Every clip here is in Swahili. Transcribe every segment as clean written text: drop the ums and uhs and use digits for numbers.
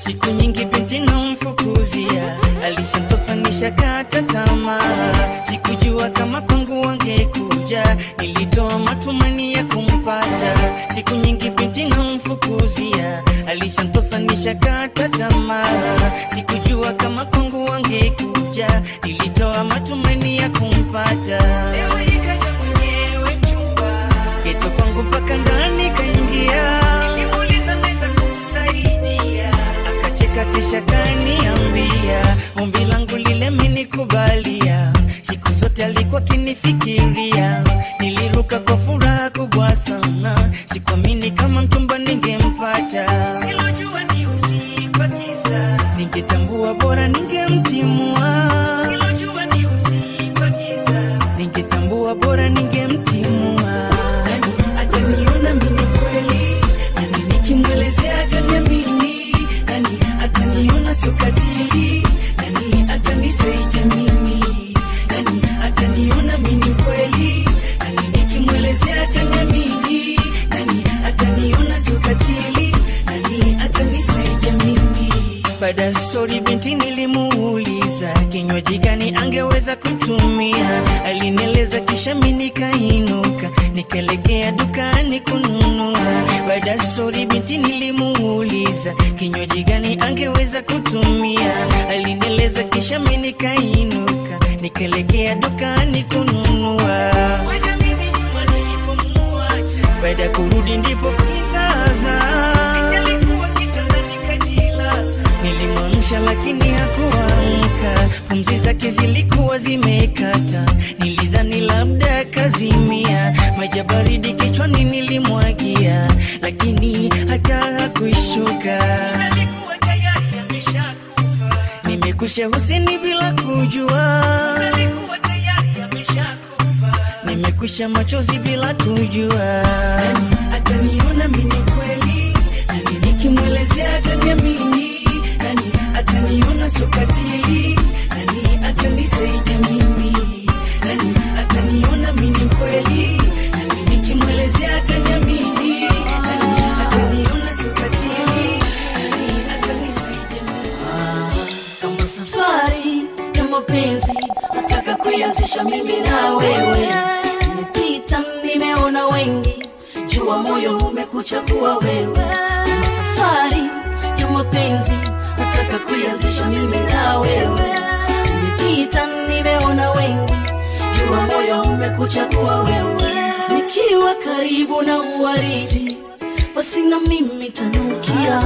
Siku nyingi binti namfukuzia, alishantosa nishakata tamaa. Sikujua kama kwangu wangekuja, nilitoa matumaini ya kumpata. Siku nyingi binti namfukuzia, alishantosa nishakata tamaa. Sikujua kama kwangu wangekuja, nilitoa matumaini ya kumpata. Leo ikaja mwenyewe chumba, geto kwangu mpaka ndani kaingia. Nilimuuliza naweza kukusaidia, akacheka kisha kaniambia ombi langu lile amenikubalia. Siku zote alikuwa kinifikiria, niliruka kwa furaha kubwa sana. Sikuamini kama mchumba ningempata, silojua ni usiku wa giza, ningetambua bora ningemtimua. Silojua ni usiku wa giza, ningetambua bora ningemtimua. Nani ataniona mimi kweli, nani nikimwelezea ataniamini, nani ataniona sio katili, nani atanisaidia mimi, nani ataniona mimi kweli, nani nikimwelezea ataniamini, nani ataniona sio katili, nani atanisaidia mimi. Baada story binti nilimuuliza kinywaji gani angeweza kutumia. Alinieleza kisha mimi nikainuka, nikaelekea dukani kununua. Baada story binti nilimuuliza kinywaji gani angeweza kutumia. Alinieleza kisha mimi nikainuka, nikaelekea dukani kununua. Weza mimi nyuma nilipomuacha, baada kurudi ndipo kizaza. Alikuwa kitandani kajilaza, nilimwamsha lakini hakuamka. Pumzi zake zilikuwa zimekata, nilidhani labda kazimia. Maji baridi kichwani nilimwagia, lakini hata hakuishuka. Alikuwa tayari ameshakufa, nimekusha Huseni bila kujua. Alikuwa tayari ameshakufa, nimekusha machozi bila kujua. Nani ataniona mimi kweli, nani nikimwelezea ataniamini, nani ataniona sio katili, nani atanisaidia mimi, nani ataniona mimi kweli, nani nikimwelezea ataniamini, nani ataniona sio katili, nani atanisaidia mimi. Kama safari ya mapenzi nataka kuianzisha mimi na wewe. Nimepita nimeona wengi, jua moyo umekuchagua wewe. Kama safari ya mapenzi nataka kuianzisha mimi na wewe. Nimepita nimeona wengi, jua moyo umekuchagua wewe. Nikiwa karibu na uwaridi, basi na mimi tanukia.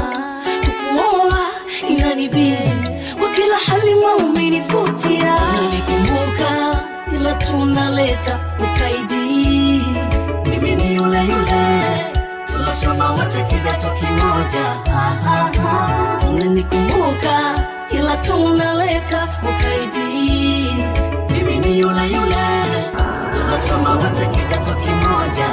Kukuoa inanibidi, kwa kila hali umenivutia. Nilikumbuka ila tunaleta ukaidi. Mimi ni yule yule tulisoma wote kidato kimoja. Unanikumbuka ila tunaleta ukaidi. Mimi ni yule yule tulisoma wote kidato kimoja.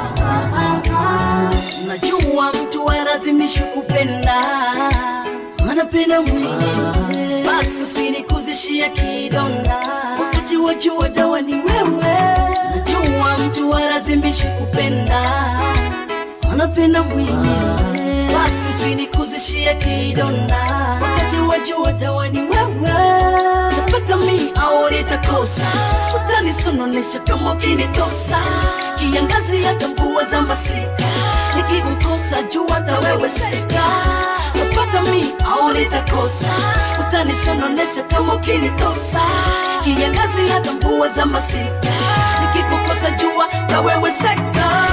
Najua mtu halazimishi kupenda, anapenda mwenyewe. Basi usinikuzishie kidonda, wakati wajua dawa ni wewe. Najua mtu halazimishi kupenda, anapenda mwenyewe. Basi usinikuzishie kidonda, wakati wajua dawa ni wewe. Tapata mimi au nitakosa, utanisononesha kama ukinitosa. Kiangazi hata mvua za masika, nikikukosa jua hata wewe seka. Tapata mimi au nitakosa, utanisononesha kama ukinitosa. Kiangazi hata mvua za masika, nikikukosa jua hata wewe seka.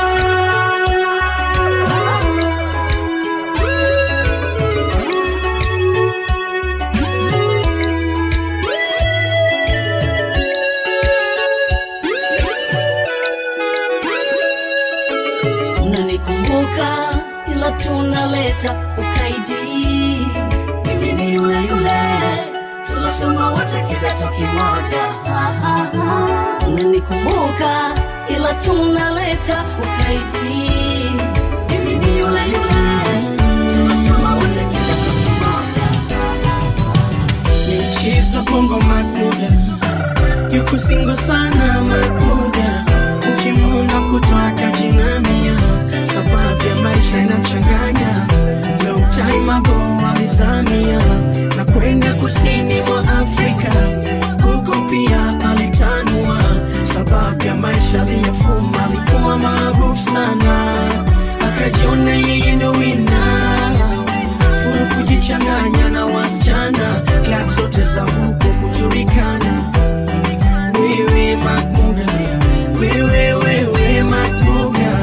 Ila tunaleta ukaidi. Mimi ni yule yule tulisoma wote kidato kimoja. Unanikumbuka ila tunaleta ukaidi. Mimi ni yule yule tulisoma wote kidato kimoja. Michizo bongo makuja, yuko singo sana makuja. Ukimuna kutoa kajinamia, sababu ya maisha inamchanganya. Long time ago alizamia na kwenda kusini mwa Afrika. Huko pia alitanua, sababu ya maisha aliyofuma. Alikuwa maarufu sana, akajiona yeye ndo wina. Furu kujichanganya na wasichana, club zote za huko kujulikana. Wewe Makmuga, wewe Makmuga,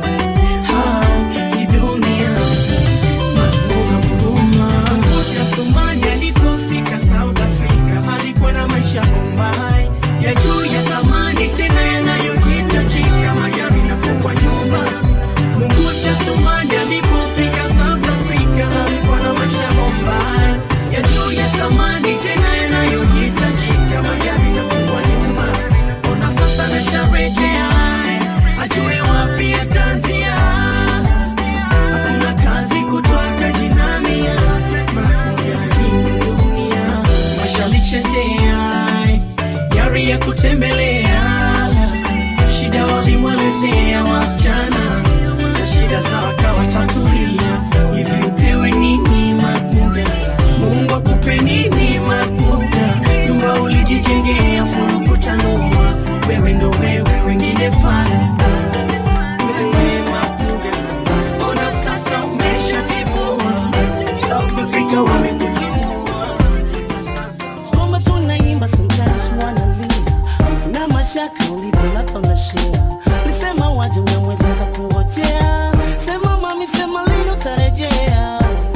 hii dunia Makmuga mguma. Mkosi Athumani alipofika South Africa, alikuwa na maisha Bombay ya juu ya thamani, tena yanayohitajika, magari na kubwa nyumba. Mkosi Athumani alipofika South Africa, alikuwa na maisha Bombay ya juu ya thamani, tena yanayohitajika, magari na kubwa nyumba. Ona sasa nasharejea, ajue wapi atanzia. Hakuna kazi kutoka jinamia, Makmuga hii dunia. Washalichezea yari ya kutembelea, shida walimwelezea wasichana, na shida za wakawatatulia. Hivi upewe nini Makmuga? Mungu akupe nini Makmuga? Nyumba ulijijengea, furu kutanua. Wewe ndo wewe, wengine fana. Wewe Makmuga, ona sasa umeshatibua. South Africa wamekutimua. Soma tunaimba, sometimes wanalia. Na mashaka ulipolapa unashare. Nisema waje unamweza kakungojea. Sema mami, sema lino tarejea.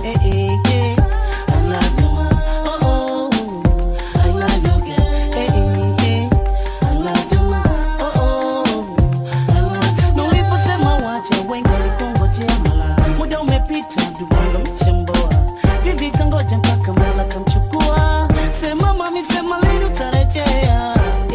I love you, ma. Oh, I love you, girl. I love you, ma. Oh, I love you. Niliposema waje wengi walikungojea mala. Muda umepita, duwanga mchemboa. Bibi kangoja mpaka Mola kamchukua. Sema mami, sema lino tarejea.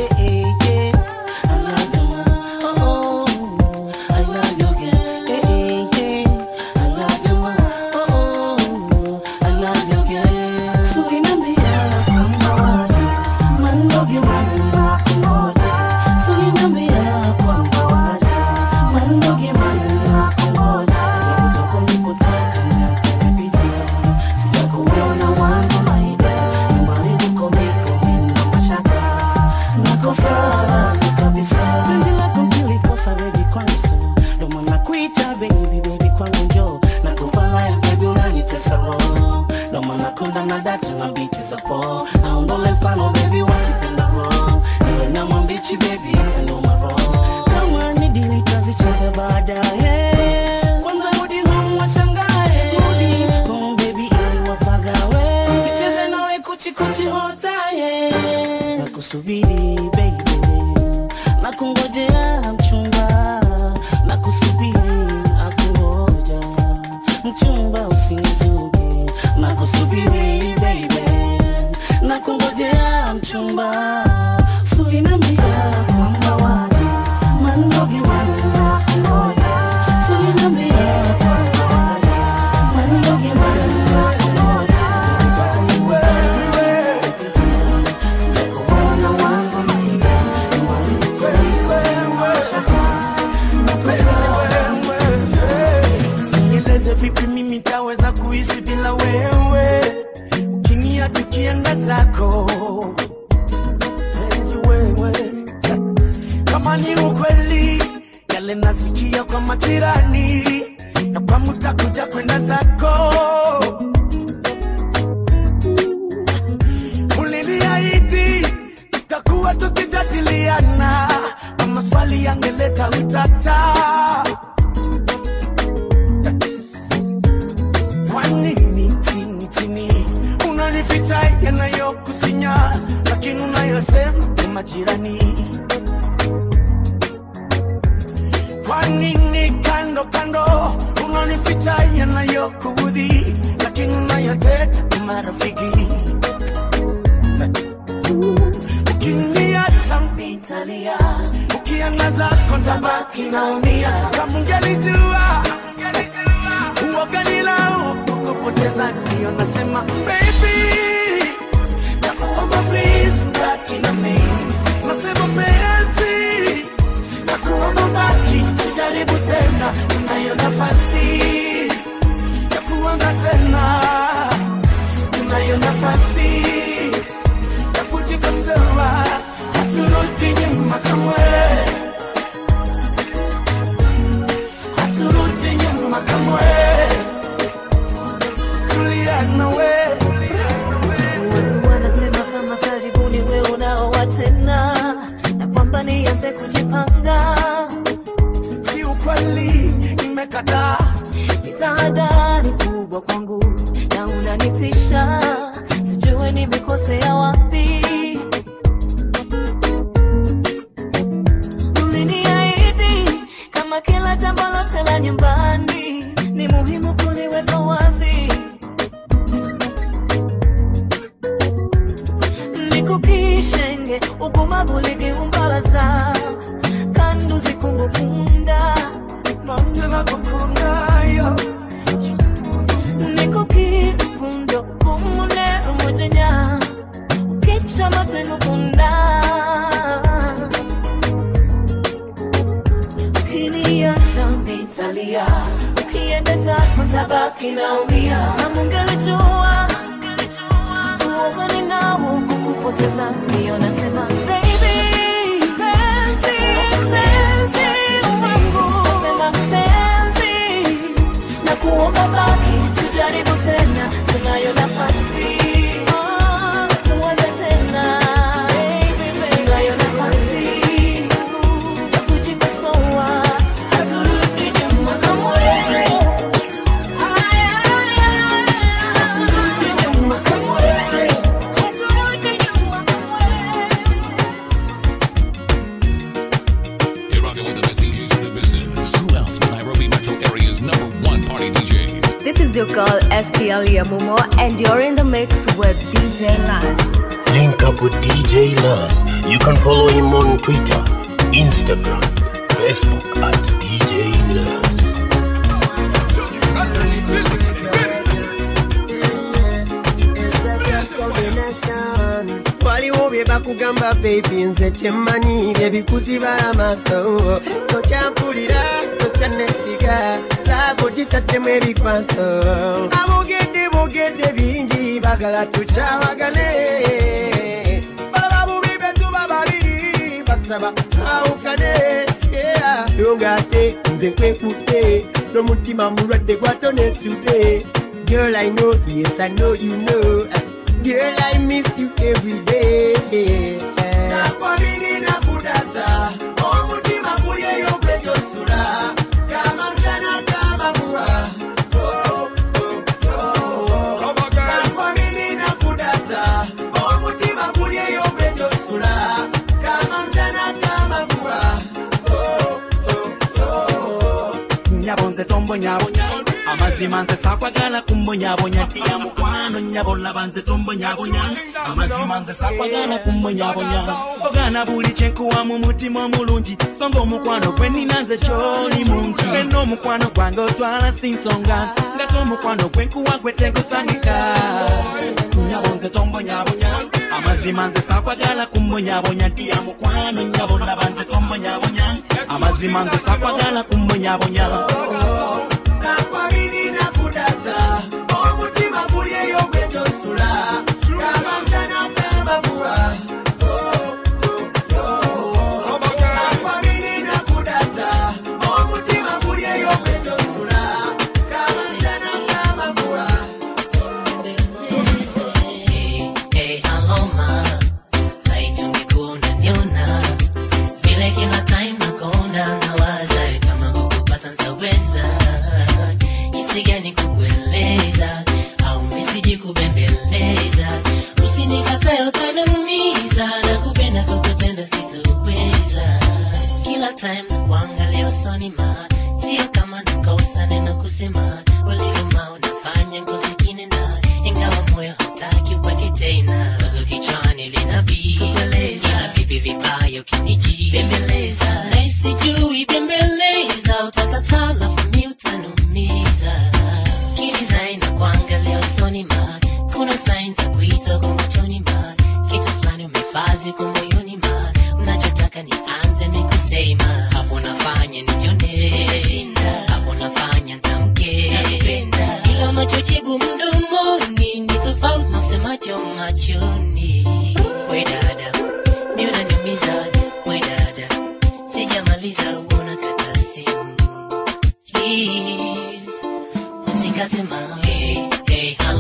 I love you, ma. Oh, I love you, girl. I love you, ma. Oh, I love you, girl. Sulinambia kwamba waje, mandoge manna kungoja. Sulinambia kwamba waje, mandoge manna kungoja. Kutoka nilipotaka miaka imepita, sijakuona wangu maida. Nyumbani niko mina mashaka, nakosana kabisa. Penzi lako nilikosa baby kwangu, ndo maana nakuita baby kwangu njoo. Nakupala ya baby unanitesa roho, ndo maana konda na data na beat za po. Naondole mfano baby wakipenda roho, niwe na mwambichi baby itanoma roho. Kama ni dili tazicheza baadaye, kwanza rudi home washangae. Rudi home baby ili wapagawe, nicheze nawe kuchi hotaye. Nakusubiri baby, nakungojea mchumba. Nakusubiri nakungoja mchumba, usinizuge. Nakusubiri baby, nakungojea mchumba. Sulinambia kwamba waje, mandoge manna kungoja. Sulinambia kwamba waje, mandoge manna kungoja. Sijakuona wangu maida, nyumbani niko mina mashaka. Nieleze vipi mimi taweza kuishi bila wewe, ukinia tukienda zako. Penzi wewe, kama ni ukweli yale nasikia kwa majirani, na kwa mutakuja kwenda zako. Uliniahidi tutakuwa tukijadiliana, kwa maswali yangeleta utata. Kwa nini chini unanificha yanayokusinya, lakini unayosema ni majirani? Kwa nini kando unanificha yanayokuudhi, lakini unayoteta ni marafiki? Ukiniacha nitalia, ukiangaza kwanza baki naumia. Kama ungelijua uoganilao kukupoteza, ndio nasema baby, nakuomba please baki na mimi. Nasema penzi, nakuomba baki, tujaribu tena, tunayo nafasi ya kuanza tena. tulia nawe. Watu wanasema kama karibuni wewe unaoa tena, na kwamba nianze kujipanga. Si ukweli, nimekataa. Tahadhari kubwa kwangu na unanitisha, sijui nimekosea wapi. Uliniahidi kama kila jambo lote la nyumbani ni muhimu kuliweka wazi. Nikukishenge ugumavu ligiumbaraza kandu zikungukunda Manje na kukundayo Nikukifundo kumune umujenya Ukicha matwenu kunda Ukiniacha mitalia Ukiendeza kutabaki naumia Na mungelijua Uwani nao kukupoteza Ndiyo nasema baby Penzi, penzi wangu Nasema penzi Na kuomba baki tujaribu tena Tunayo nafasi Tuanze tena Tunayo nafasi Ya kujikosoa Haturudi nyuma kamwe Haturudi nyuma kamwe Haturudi nyuma kamwe. You're rocking with the best DJs in the business. Who else but Nairobi Metro Area's #1 party DJ? This is your girl STL Yamumo, and you're in the mix with DJ Laz. Link up with DJ Laz. You can follow him on Twitter, Instagram, Facebook at DJ Laz. Waliwo bye bakugamba baby nze kyemmanyi bye bikuziba amaaso tokyampulira tokyanesiga laabo gitaddemu ebikwaso abogedde bingi bagala tukyawagane balaba bubi betuba babiri basaba awukane songa ate nze nkwekutte n'omutima mulwadde gwatonesudde. Girl I know, yes I know you know. Girl, I miss you every day. Nakwabiri nakudata, omutima kuyeyo kwejosula, kama mchana kama mvua. Nakwabiri nakudata, omutima kuyeyo kwejosula, kama mchana kama mvua. Nyabonze tombo nyabonya amazima nze sakwagala kumbonyabonya tiya mukwano nyabola banze tombo nyabonya amazima nze sakwagala kumbonyabonya ogana buli kyenkuwa mu mutima omulungi songa omukwano gwe nina nze kyoli mungi eno omukwano gwange otwala sinsonga ngate omukwano gwe nkuwa gwe tegusangika nyabonze tombo nyabonya amazima nze sakwagala kumbonyabonya tiya mukwano nyabola banze tombo nyabonya amazima nze sakwagala kumbonyabonya. Nakwabiri nakudata, omutima kuyeyo kwejosula, kama mchana kama mvua. Nakwabiri nakudata, omutima kuyeyo kwejosula, kama mchana kama mvua. Hey, hello ma, haitungekuwa unaniona vile kila time nakonda nawaza kama kukupata nitaweza jinsi gani kukueleza au misiji kubembeleza usinikatae utaniumiza na kupenda kukutenda sitoweza kila time nakuangalia usoni ma sio kama nakosa neno kusema ulivyo ma unafanya ngozi kinena ingawa moyo hataki uweke tena wazo kichwani linabii kubeleza ila vipi vibaya ukiniji bembeleza na isijui bembeleza utakataa lafu mi utanumiza kidesign na kuangalia usoni ma kuna signs za kuita kwa machoni ma kitu fulani umefazi kwa moyoni ma unachotaka nianze mikusema hapo nafanya nijone hapo nafanya ntamke ila unachojibu mdomoni ni tofauti na usemacho machoni we dada ni unaniumiza we dada sijamaliza uona kata simu please usikate ma hey, hey,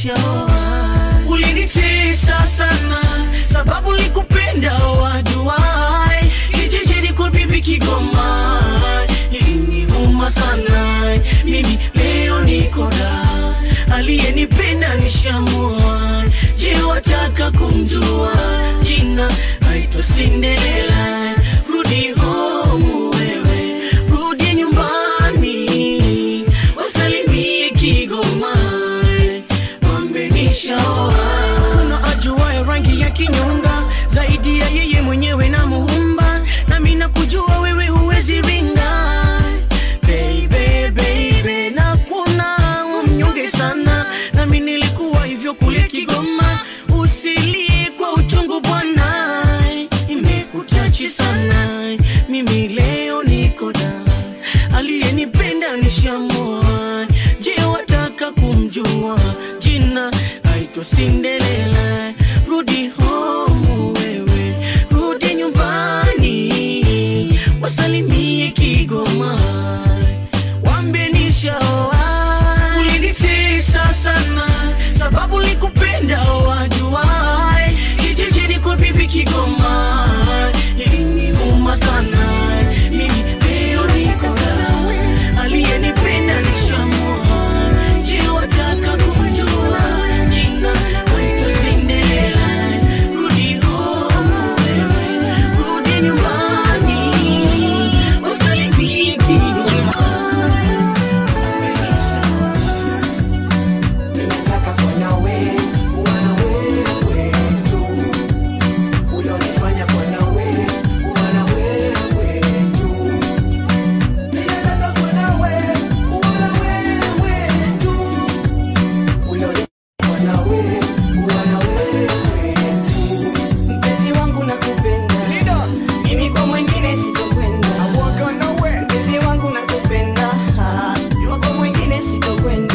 Ulinitesa sana sababu likupenda wajuai. Kijijini kwa bibi Kigoma iliniuma sana. Mimi leo niko da, aliyenipenda nishamua. Je, wataka kumjua? Jina aitwa Cinderella. Rudi home wewe, rudi nyumbani, wasalimie Kigoma, mwambie nishaoa. Kuna ajuaye rangi ya kinyonga zaidi ya yeye mwenyewe na Muumba, na mimi nakujua wewe huwezi ringa. Baby, baby, na kuna mnyonge sana, na mimi nilikuwa hivyo kule Kigoma. Usilie kwa uchungu bwana, imekutachi sana. Mimi leo niko da, aliyenipenda nishamua. Je, wataka kumjua? Jina aitwa Cinderella. Rudi home wewe, rudi nyumbani, wasalimie Kigoma, wambie nishaoa. Ulinitesa sana sababu likupenda wajuai. Kijijini kwa bibi Kigoma iliniuma sana. Mimi leo niko da, aliyenipenda nishamua. Je, wataka kumjua? Jina aitwa Cinderella. Rudi home wewe, rudi nyumbani, wasalimie Kigoma. Ninataka kuona wewe, kuona wewe tu. Ulionifanya kuona wewe, kuona wewe tu. Ninataka kuona wewe, kuona wewe tu. Ulionifanya wewe, kuona wewe tu. Mpenzi wangu nakupenda, mimi kwa mwingine sitokwenda. Mpenzi wangu nakupenda, jua kwa mwingine sitokwenda.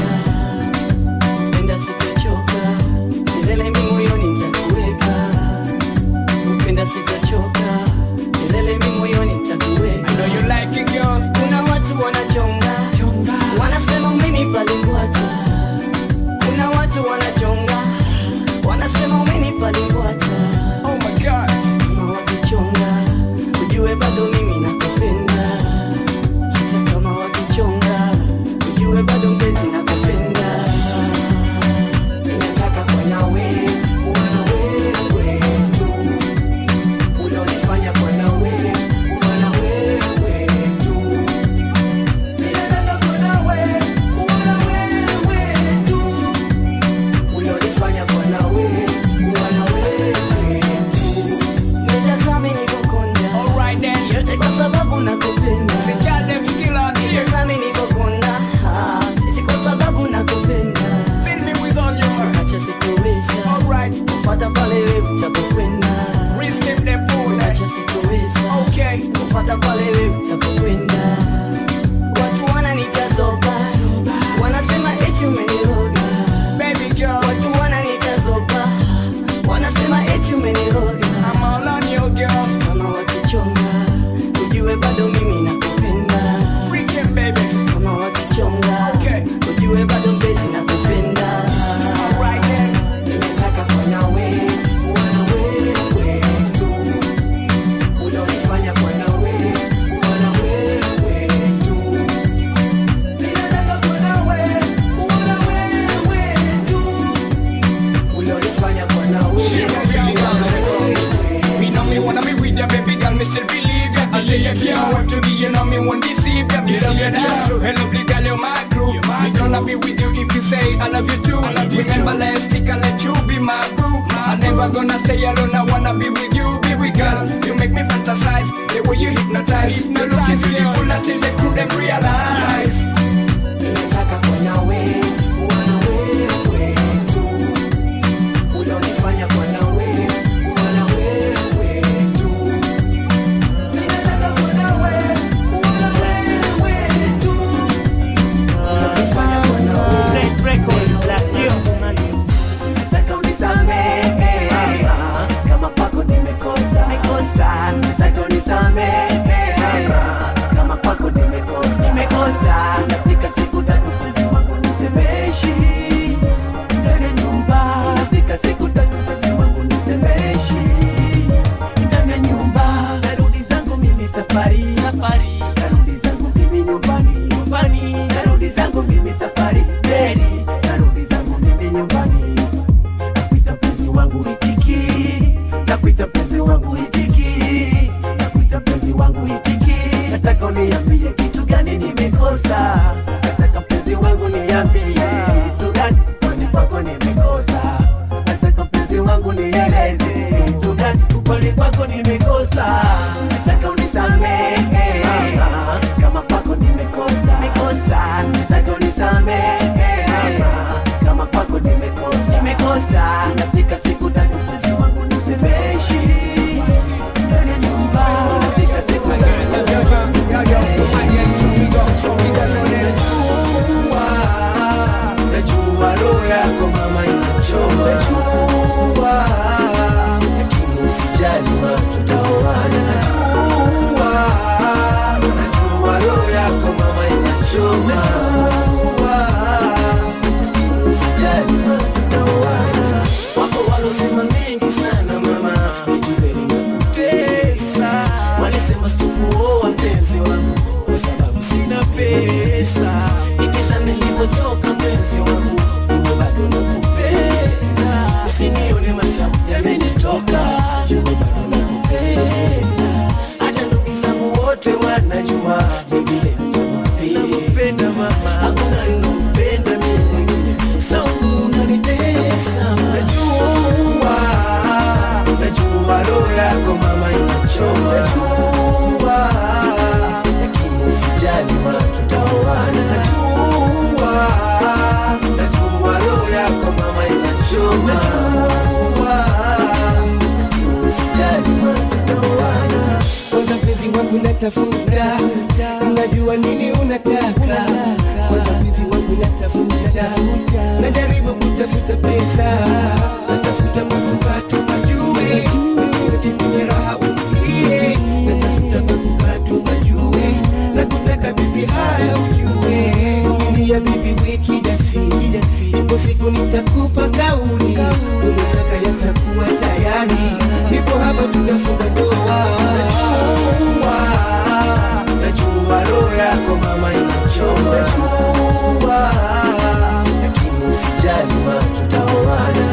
Upenda sitochoka, milele mimi moyoni nitakuweka. Upenda sitochoka, milele mimi moyoni nitakuweka. I know you like it, girl. Kuna watu wanachonga, wanasema umenipa lingwata. Kuna watu wanachonga, wanasema umenipa lingwata. Oh my God. Kama wakichonga, ujue bado mimi nakupenda. Hata kama wakichonga, ujue bado mpenzi nakupenda. Ninataka kuona wewe, kuona wewe tu. Ulionifanya kuona wewe, kuona wewe tu. Ninataka kuona wewe, kuona wewe tu. Ulionifanya kuona wewe, kuona wewe tu. Nitazame nikokonda, yote kwa sababu nakupenda. Nitazame nikokonda, yote kwa sababu nakupenda. Acha sitoweza, kufuata pale wewe utapokwenda. Acha sitoweza, kufuata pale wewe utapokwenda. Watu wananitazoba, wanasema eti umeniroga. Watu wananitazoba, wanasema eti umeniroga. Kama wakichonga, ujue bado mimi nakupenda. Kama wakichonga, ujue bado mpenzi nakupenda. Ninataka kuona wewe, kuona wewe tu. Ulionifanya kuona wewe, kuona wewe tu. Ninataka kuona wewe, kuona wewe tu. Ulionifanya kuona wewe, kuona wewe. Me know me wanna be with ya, baby girl, me still believe ya. I'll take care of to be, you know me won't deceive ya. Me see ya dance, so hello, please girl, you're my crew. Me gonna be with you if you say I love you too. Remember last stick, I'll let you be my boo. I'm never gonna stay alone, I wanna be with you, baby girl. You make me fantasize, the way you hypnotize. You're looking beautiful until they couldn't realize. Ninataka kuona wewe, kuona wewe tu. Ulionifanya kuona wewe, kuona wewe tu. Ninataka kuona wewe, kuona wewe tu. Ulionifanya kuona wewe. Nataka unisamehe kama kwako nimekosa. Nataka unisamehe kama kwako nimekosa. Katika siku tatu mwezi wangu nisemeshi ndani ya kwani kwako nimekosa, nataka unisamehe. Kama kwako nimekosa, nataka unisamehe. Kama kwako nimekosa, nafika siku tatu mwezi wangu nisemeshi ndani ya nyumba, nafika siku tatu mwezi wangu nisemeshi. Najua roho yako mama inachoma, najua, lakini usijali ma tutaoana. Najua roho yako mama inachoma, lakini usijali ma tutaoana. Wako walosema mengi sana mama, nijuberi na kutesa. Walisema sikuoa mpenzi wangu kwa sababu sina pesa. Itizame nilivyochoka mpenzi wangu, uwe bado nakupenda. Usinione mashamu yamenitoka, uwe bado nakupenda. Hata ndugu zangu wote wanajua vile nakupenda mama. Hakuna ninampenda mimi mwingine, saumu unanitesa. Najua roho yako mama inachoma, najua, lakini usijali ma tutaoana. Najua roho yako mama inachoma, lakini usijali ma tutaoana. Kwanza mpenzi wangu natafuta, unajua nini unataka. Kwanza mpenzi wangu natafuta, najaribu kutafuta pesa, natafuta manukato majue, kwenye raha utulie. Natafuta manukato majue, nakutaka bibi haya ujue. Vumilia bibi wiki jasi, ipo siku nitakupa kauli, unataka yatakuwa tayari, ipo hapa tunafunga ndoa. Najua roho yako mama inachoma, najua, lakini usijali ma tutaoana.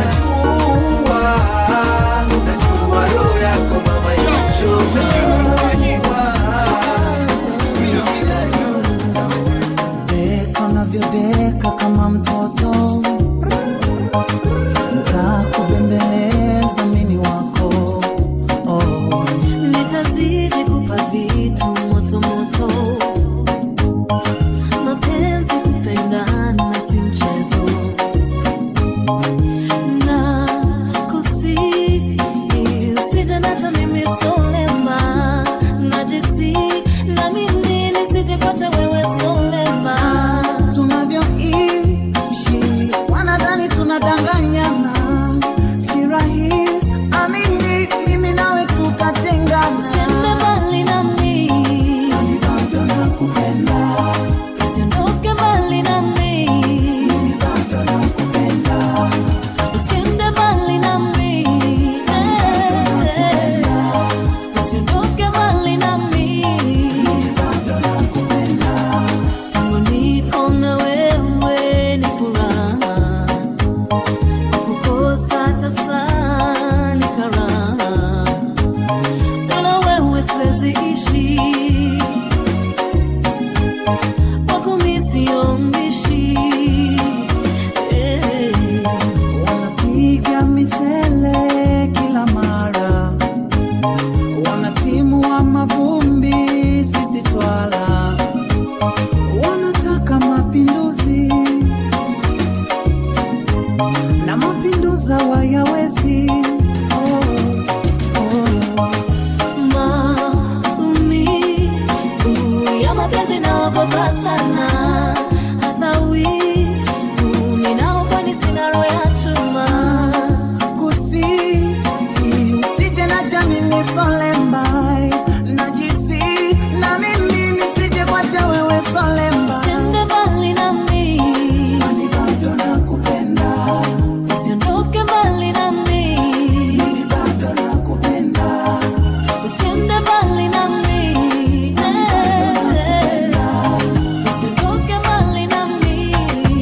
Najua roho yako mama inachoma, deka unavyodeka kama mtoto, nitakubembeleza mini wako. Nitazidi kupa vitu moto moto, mapenzi kupendana si mchezo. Na kusihi usije nata mimi solema, najisi na mimi nisijepata wewe solema. Tunavyoishi wanadhani tunadanganyana, si rahisi amini mimi nawe tukatengana. Usiende mbali nami, mimi bado nakupenda. Usiondoke mbali nami, mimi bado nakupenda. Usiende mbali nami, usiondoke mbali nami, mimi bado nakupenda. Tangu niko na wewe ni furaha, kukosa hata saa ni karaha. Bila wewe siwezi ishi, wako mimi sio mbishi. Wanapiga misele kila mara, wanatimua mavumbi sisi twala, wanataka mapinduzi na mapinduza wayawezi. Maumivu ya mapenzi naogopa sana, hata ninaogopa sina roho ya chuma. Kusihi usije na jamii solembai, najisi na mimi nisije kwacha wewe solemba. Usiende mbali nami, mimi bado nakupenda. Usiondoke mbali nami, mimi bado nakupenda. Usiende mbali nami, usiondoke mbali nami,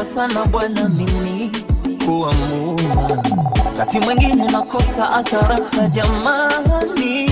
naogopa sana bwana mimi kuamua, kati mwingine nakosa hata raha jamani.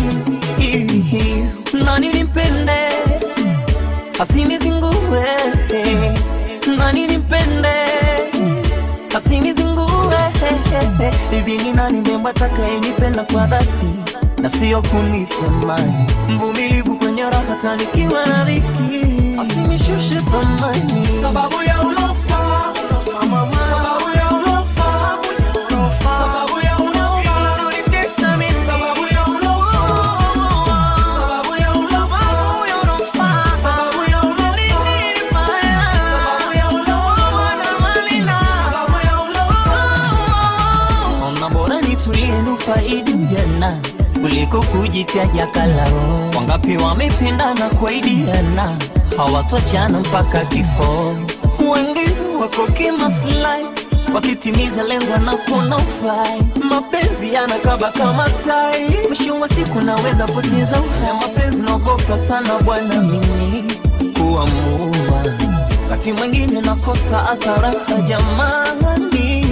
Nani nimpende asinizingue, nani nimpende asinizingue. Hivi ni nani mbemba atakayenipenda kwa dhati na sio kunitamani, mvumilivu kwenye raha tanikiwa na dhiki, asinishushe thamani sababu ya ulofa mama, sababu ya ulofa, sababu ya ulofa unanitesa mimi, sababu ya ulofa, sababu ya ulofa, sababu ya ulofa ni mbaya, sababu ya ulofa na malina, sababu ya ulofa. Ona bora nitulie nufaidi ujana kuliko kujitaja kalao. Wangapi wamependana kwa idiana hawatoachana mpaka kifo. Wengi wako kimaslahi wakitimiza lengo na kuona ufai. Mapenzi yanakaba kama tai, mwisho wa siku naweza poteza uhai. Mapenzi naogopa sana bwana mimi kuamua, kati mwingine nakosa hata raha jamani.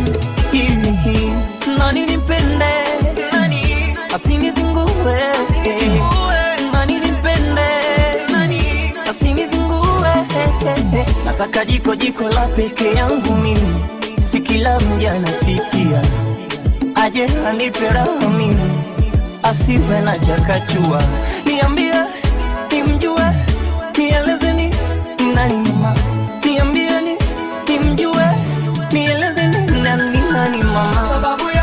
Nani nimpende asinizingue, nani nimpende asinizingue. Nataka jiko la peke yangu mimi, si kila mja anapikia, aje anipe raha mimi, asiwe na chakachua. Niambie nimjue, nieleze ni nani mama, niambie nimjue, nieleze ni nani mama. Sababu ya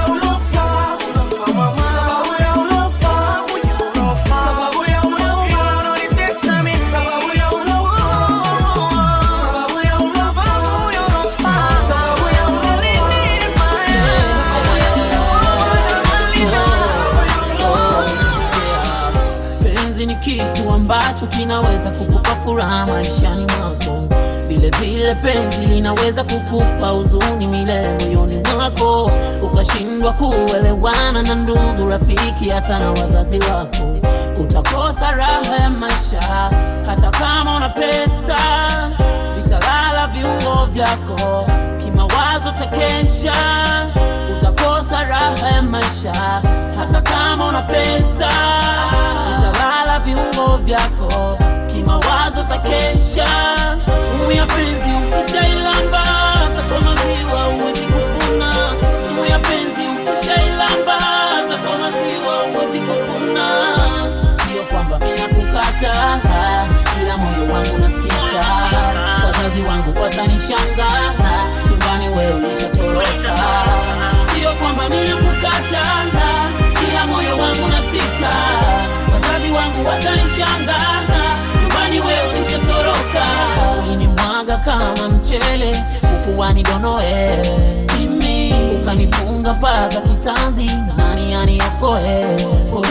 kitu ambacho kinaweza kukupa furaha maishani mwako, vile vile penzi linaweza kukupa huzuni milele moyoni mwako, ukashindwa kuelewana na ndugu, rafiki, hata na wazazi wako. Utakosa raha ya maisha hata kama una pesa, vitalala viungo vyako, kimawazo takesha. Utakosa raha ya maisha hata kama una pesa, vitalala viungo vyako, kimawazo takesha. Sumu ya penzi ukishailamba hata kwa maziwa huwezi kufuna, sumu ya penzi ukishailamba hata kwa maziwa huwezi kufuna. Sio kwamba mimi kukata, ila moyo wangu nasita, wazazi wangu watanishangaa, nyumbani wewe ulishatoroka. Sio kwamba mimi kukata, ila moyo wangu nasita, wazazi wangu watanishangaa, nyumbani wewe ulishatoroka. Ulinimwaga kama mchele ukuwa nidonoe mimi, ukanifunga mpaka kitanzi, nani aniokoe?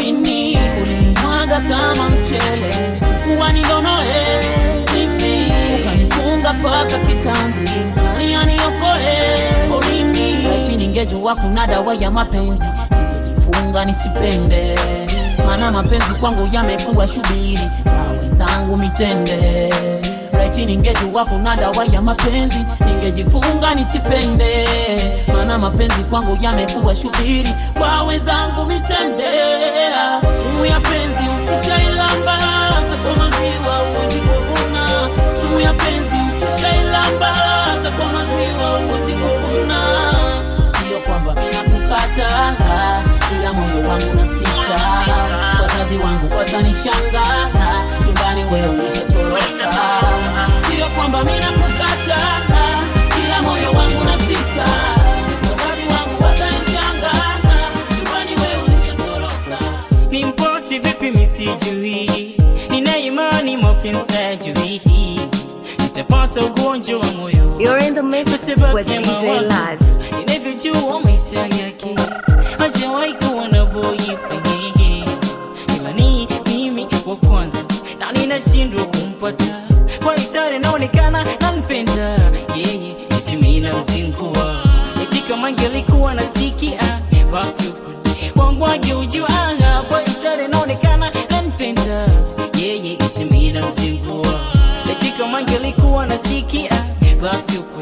Ulinimwaga kama mchele ukuwa nidonoe mimi, ukanifunga mpaka kitanzi, nani aniokoe? Eti ningejua kuna dawa ya mapenzi ningejifunga nisipende, maana mapenzi kwangu yamekuwa shubiri na wenzangu mitende. Eti ningejua kuna dawa ya mapenzi ningejifunga nisipende, maana mapenzi kwangu yamekuwa shubiri kwa wenzangu mitende. Sumu ya penzi ukishailamba hata kwa maziwa huwezi kufuna, sumu ya penzi ukishailamba hata kwa maziwa huwezi kufuna. Sio kwamba mimi nakukata, ila moyo wangu nasita, wazazi wangu watanishangaa, nyumbani wewe ulishatoroka. Sio kwamba mimi nakukata, ila moyo wangu nasita, wazazi wangu watanishangaa, nyumbani wewe ulishatoroka. Nimpoti vipi mimi sijui, nina imani mapenzi hajui, nitapata ugonjwa wa moyo. You're in the mix with DJ Laz. Ninavyojua maisha yake hajawahi kuwa na boyfriend, ila ni mimi wa kwanza na ninashindwa kumpata. Kwa ishara inaonekana nampenda yeye, eti mimi namzingua, eti kama angelikuwa nasikia basi wangu angeujua. Kwa ishara inaonekana nampenda yeye, eti mimi namzingua, eti kama angelikuwa nasikia basi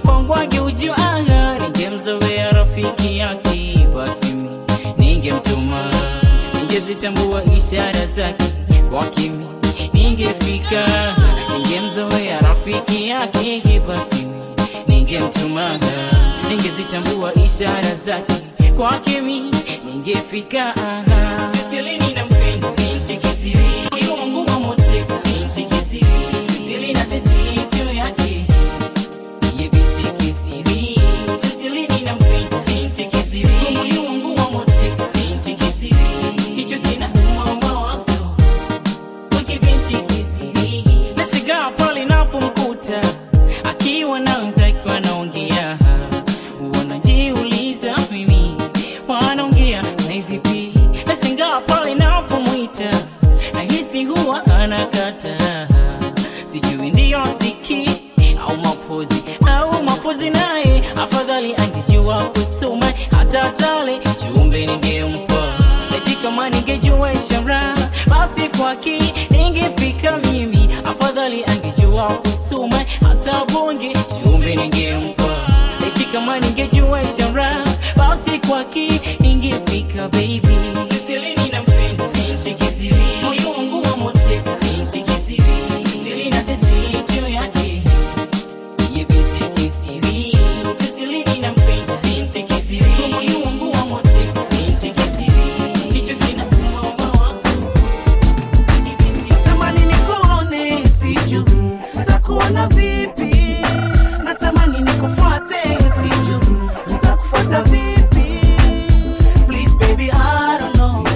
mpango wake ujua ningemzoea rafiki yake, basi ningemtuma, ningezitambua ishara zake kwa kimi, ningefika, ningemzoea rafiki yake, basi ningemtuma, ningezitambua ishara zake kwa kimi, ningefika. Sisili ninampenda binti kisiri, moyo wangu wa moteka binti kisiri, Sisili na tesito yake ye binti kisiri, Sisili ninampenda binti kisiri, moyo wangu wa moteka binti kisiri, hicho kina mawazo wake binti kisiri. Nashangaa pale napomkuta akiwa na wenzake wanaongea, wanajiuliza mimi wanaongea na vipi. Nashangaa pale napomwita nahisi huwa anakata, sijui ndio siki au mapozi naye, afadhali angejua kusoma hata tale jumbe ningempa, eti kama ningejua ishara basi kwake ningefika mimi, afadhali angejua kusoma hata bonge jumbe ningempa, eti kama ningejua ishara basi kwake ningefika baby. Sisili ninampenda binti kisiri, moyo wangu wa moteka binti kisiri, Sisili na tesito yake ye binti kisiri, Sisili ninampenda binti kisiri, moyo wangu wa moteka binti kisiri, hicho kina mawazo. Natamani nikuone sijui nitakuona vipi, natamani nikufuate sijui nitakufuata vipi. Please baby I don't know,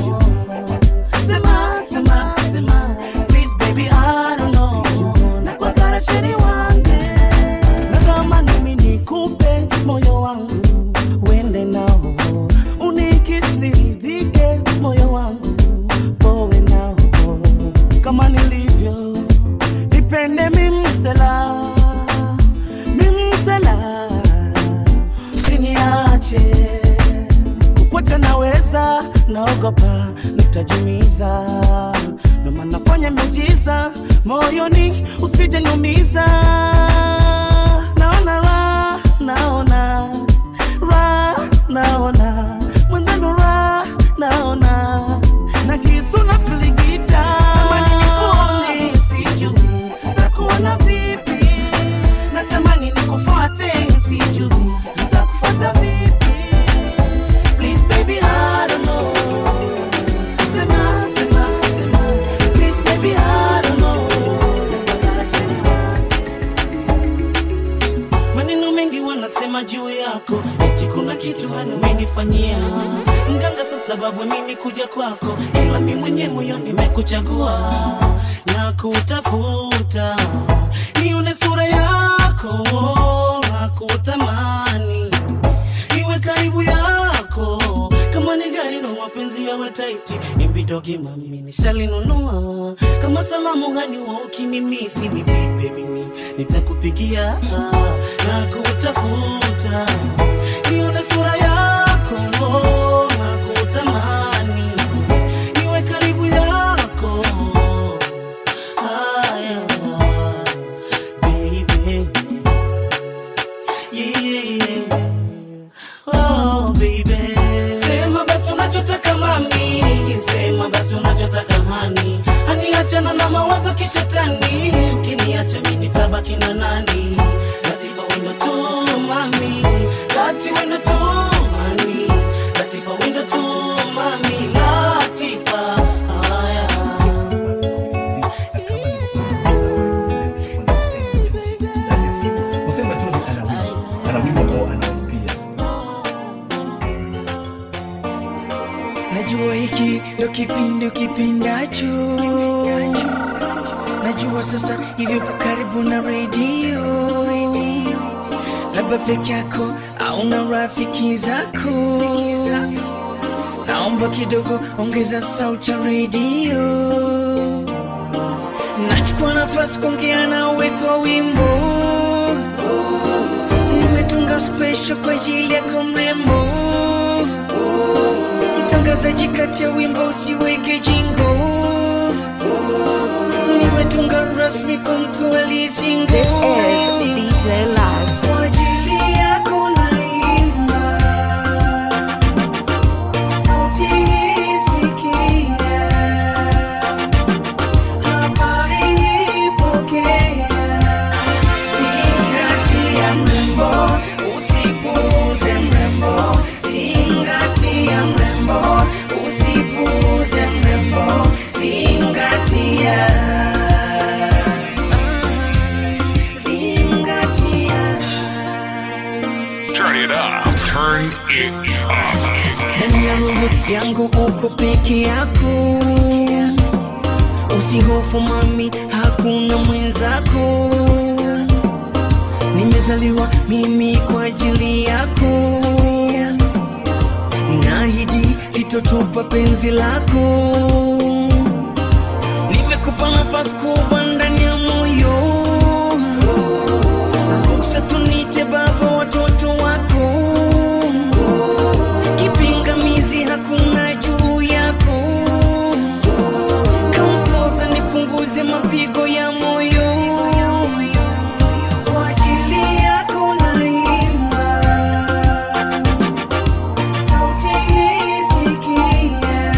sema please baby I don't know, na kwa karasheni wange natamani mimi nikupe moyo wangu uende nao, unikisi niridhike moyo wangu powe nao, kama nilivyo nipende mimsela, usiniache kukuacha naweza, naogopa nitajumiza, ndo maana nafanya miujiza moyoni usije niumiza. Naona mwenzangu naona na kisu na filigita, natamani nikuone sijui nitakuona vipi, natamani nikufuate sijui nitakufuata vipi. Please baby I don't know, sema please baby I don't know, maneno mengi wanasema juu yako, eti kuna kitu umenifanyia mganga, sasa sababu mimi kuja kwako, ila mimi mwenyewe moyo nimekuchagua na kutafuta nione sura yako na kutamani iwe karibu yako, kama ni gari na mapenzi yawe taiti, imbidogi mami nishalinunua, kama salamu gani wa ukinimisi ni vipi mimi nitakupigia na kutafuta nione sura yako na kutamani iwe karibu yako. Haya baby, yeah. Oh baby, sema basi unachotaka mami, sema basi unachotaka hani, achana na mawazo kishetani, ukiniacha mimi nitabaki na nani? Latifa wendo tu mami, Lati wendo tu mami, Latifa wendo tu mami, Latifa. Haya najua hiki ndo kipindi kipindacho, najua sasa hivyo karibu na radio, labda peke yako au na rafiki zako, naomba kidogo ongeza sauti radio, nachukua nafasi kuongea nawe kwa wimbo, nimetunga special kwa ajili yako mrembo, mtangazaji kati ya wimbo usiweke jingo, nimetunga rasmi kwa mtu aliyesingo. This is DJ Laz. wangu uko peke yako, usihofu mami, hakuna mwenzako. Nimezaliwa mimi kwa ajili yako, naahidi sitotupa penzi lako. Nimekupa nafasi kubwa ndani ya moyo, ruksa tunite baba watoto wako. Kipingamizi hakuna juu yako, kampoza nipunguze mapigo ya moyo. Kwa ajili yako naimba, sauti hii sikia,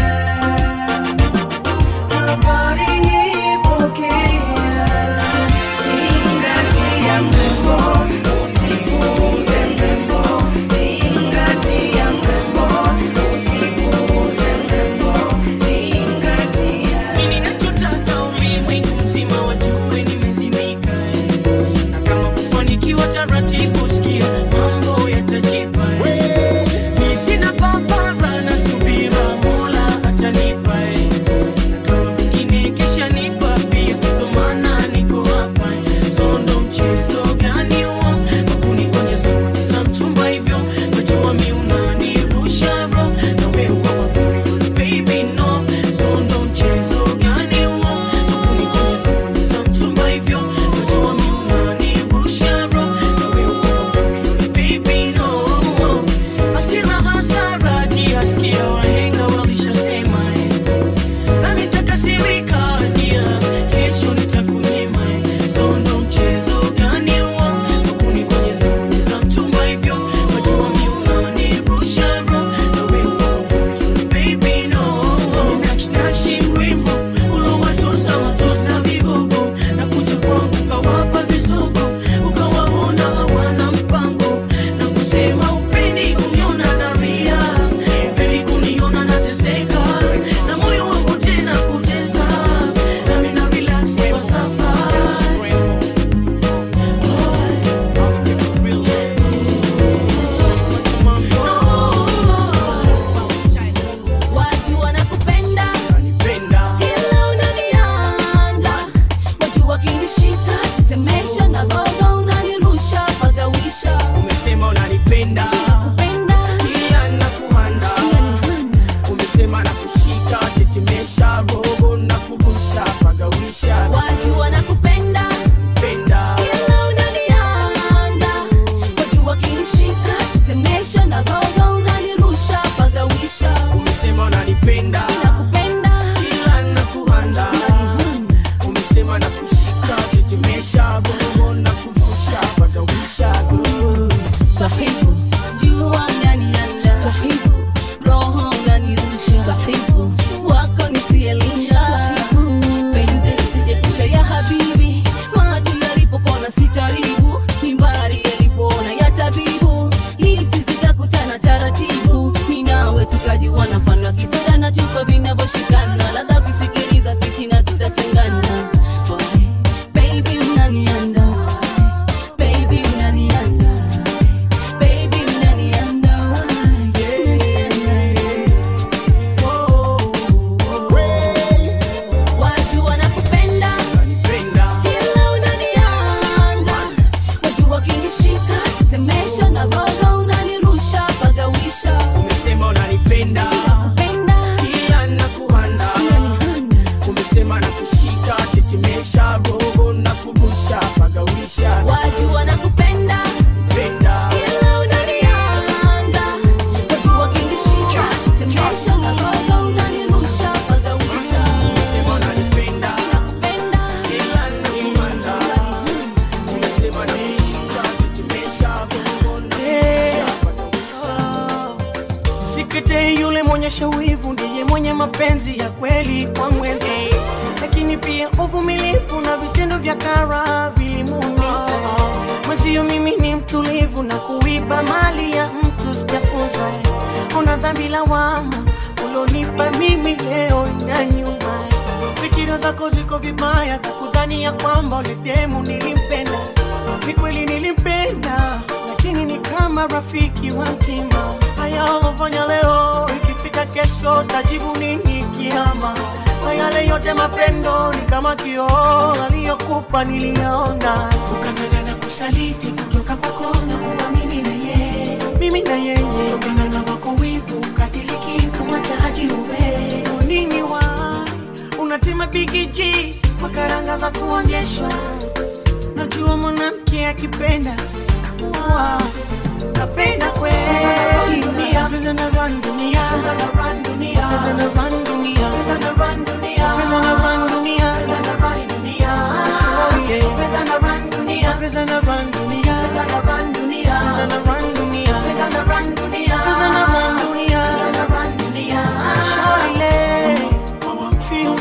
habari hii pokea, zingatia mrembo, usipuuze mrembo, zingatia mrembo, usipuuze mrembo, zingatia. Mimi ninachotaka ulimwengu mzima wajue nimezimika, na kama kufanikiwa taratibu sikia mambo yatajipa. Mimi sina papara na subira, Mola atanipa, na kama vingine kisha nipa pia, ndo maana niko hapa. So ndo mchezo gani huo wakunigonyeza za mchumba hivyo, najua mi unanirusha bro, na wewe kwa wakuri baby no. So ndo mchezo gani huo wakunigonyeza za mchumba hivyo, najua mi unanirusha bro, na wewe kwa wakuri baby no. Hasira hasara kiasikia wahenga walishasema, na nitakasirika dia kesho nitakunyima. So ndo mchezo gani huo wakunigonyeza mchumba hivyo, najua mi unanirusha bro, na wewe kwa wakuri baby no. Nakshnashi mrembo ulowatosa watosi na vigogo, na kuja kwangu kawapa visugo, ukawaona hawana mpango, na kusema upendi kuniona nalia, upendi kuniona nateseka, na moyo wangu tena kutesa, nami na relax kwa sasa. Wajua nakupenda, ila unanianda. Wajua kinishika, kisemesha na gogo unanirusha, pagawisha. Umesema unanipenda, ila nakuhanda. Umesema nakushika, tetemesha, roho nakubusha, pagawisha. Wajua nakupenda, ila unanianda. Wajua kinishika, kisemesha na gogo unanirusha, pagawisha. Umesema unanipenda, ila nakuhanda. Umesema nakushika, tetemesha, roho nakubusha, pagawisha. Tahibu, jua unanianda. Tahibu, roho unanirusha. Tahibu, wako nisielinda. Penzi lisijepusha ya habibi, maji yalipopona sitaribu, mimbari yalipona ya tabibu. Lifti zitakutana taratibu, ni nawe tukajiwana, mfano wa kisoda na chupa vinavyoshikana, ladha ukisikiliza fitina tutatengana. Why? Baby unanianda, baby unanianda, baby unanianda, wajua nakupenda, ila unanianda. Wajua kinishika, kisemesha na gogo unanirusha, pagawisha. Umesema unanipenda, ila nakuhanda. Umesema nakushika, tetemesha, roho nakubusha, pagawisha. Wajua nakupenda, ila unanianda. Wajua kinishika, kisemesha na gogo unanirusha, pagawisha. Umesema unanipenda, ila nakuhanda. Umesema nakushika, tetemesha, roho nakubusha, pagawisha. Sikete yule monyesha wivu ndiye mwenye mapenzi ya kweli kwa mwenzi, lakini pia uvumilivu na vitendo vya kara vilimuumiza. Mwenzio mimi ni mtulivu, na kuiba mali ya mtu sijafunza. Una dhambi lawama ulonipa mimi leo na nyuma. Fikira zako ziko vibaya za kudhani ya kwamba ule demu nilimpenda. Ni kweli nilimpenda, lakini ni kama rafiki wa mtima. Haya ulofanya leo ikifika kesho kesho tajibu nini kiama. Kwa yale yote mapendo ni kama kioo, aliyokupa niliona. Ukafanya na kusaliti kutoka kwako na kuwa mimi na yeye. Mimi na yeye. Kutokana na wako wivu ukatiliki kumwacha haji uwe. Nini wa unatima bigiji makaranga za kuonyeshwa. Najua mwanamke akipenda napenda kweli. Dunia pesa na run dunia, pesa na run dunia, pesa na run dunia, pesa na run dunia, pesa na run dunia, pesa na run dunia, pesa na run dunia, pesa na run dunia, pesa na run dunia, pesa na run dunia, pesa na run dunia, pesa na run dunia, pesa na run dunia. Shawty, feel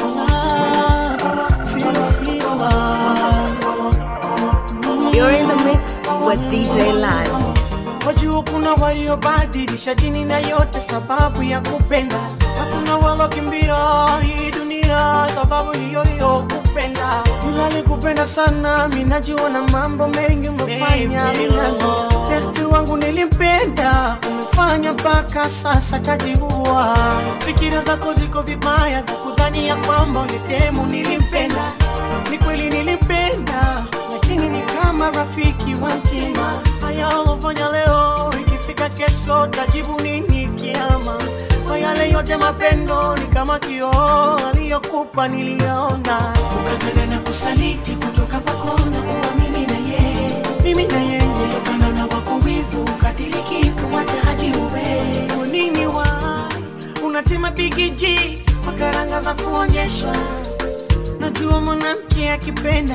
You're in the mix with DJ Laz. Wajua kuna waliobadilisha jini na yote sababu ya kupenda. Hakuna walokimbia hii dunia sababu hiyo hiyo kupenda. Yule kupenda sana, mimi najua na mambo mengi umefanya. Testi wangu nilimpenda, umefanya mpaka sasa kajiua. Fikira zako ziko vibaya, kudhani ya kwamba ulitemu nilimpenda. Ni kweli nilimpenda, lakini ni kama rafiki wa mtima. Haya ulofanya leo, ikifika kesho tajibu nini kiama. Kwa yale yote mapendo ni kama kioo, aliyokupa niliona. Ukafanya na kusaliti kutoka kwako na kuwa mimi na yeye. Mimi na yeye. Kutokana na wako wivu ukatiliki kumwacha haji uwe. Nini wa unatima bigiji makaranga za kuonyesha. Najua mwanamke akipenda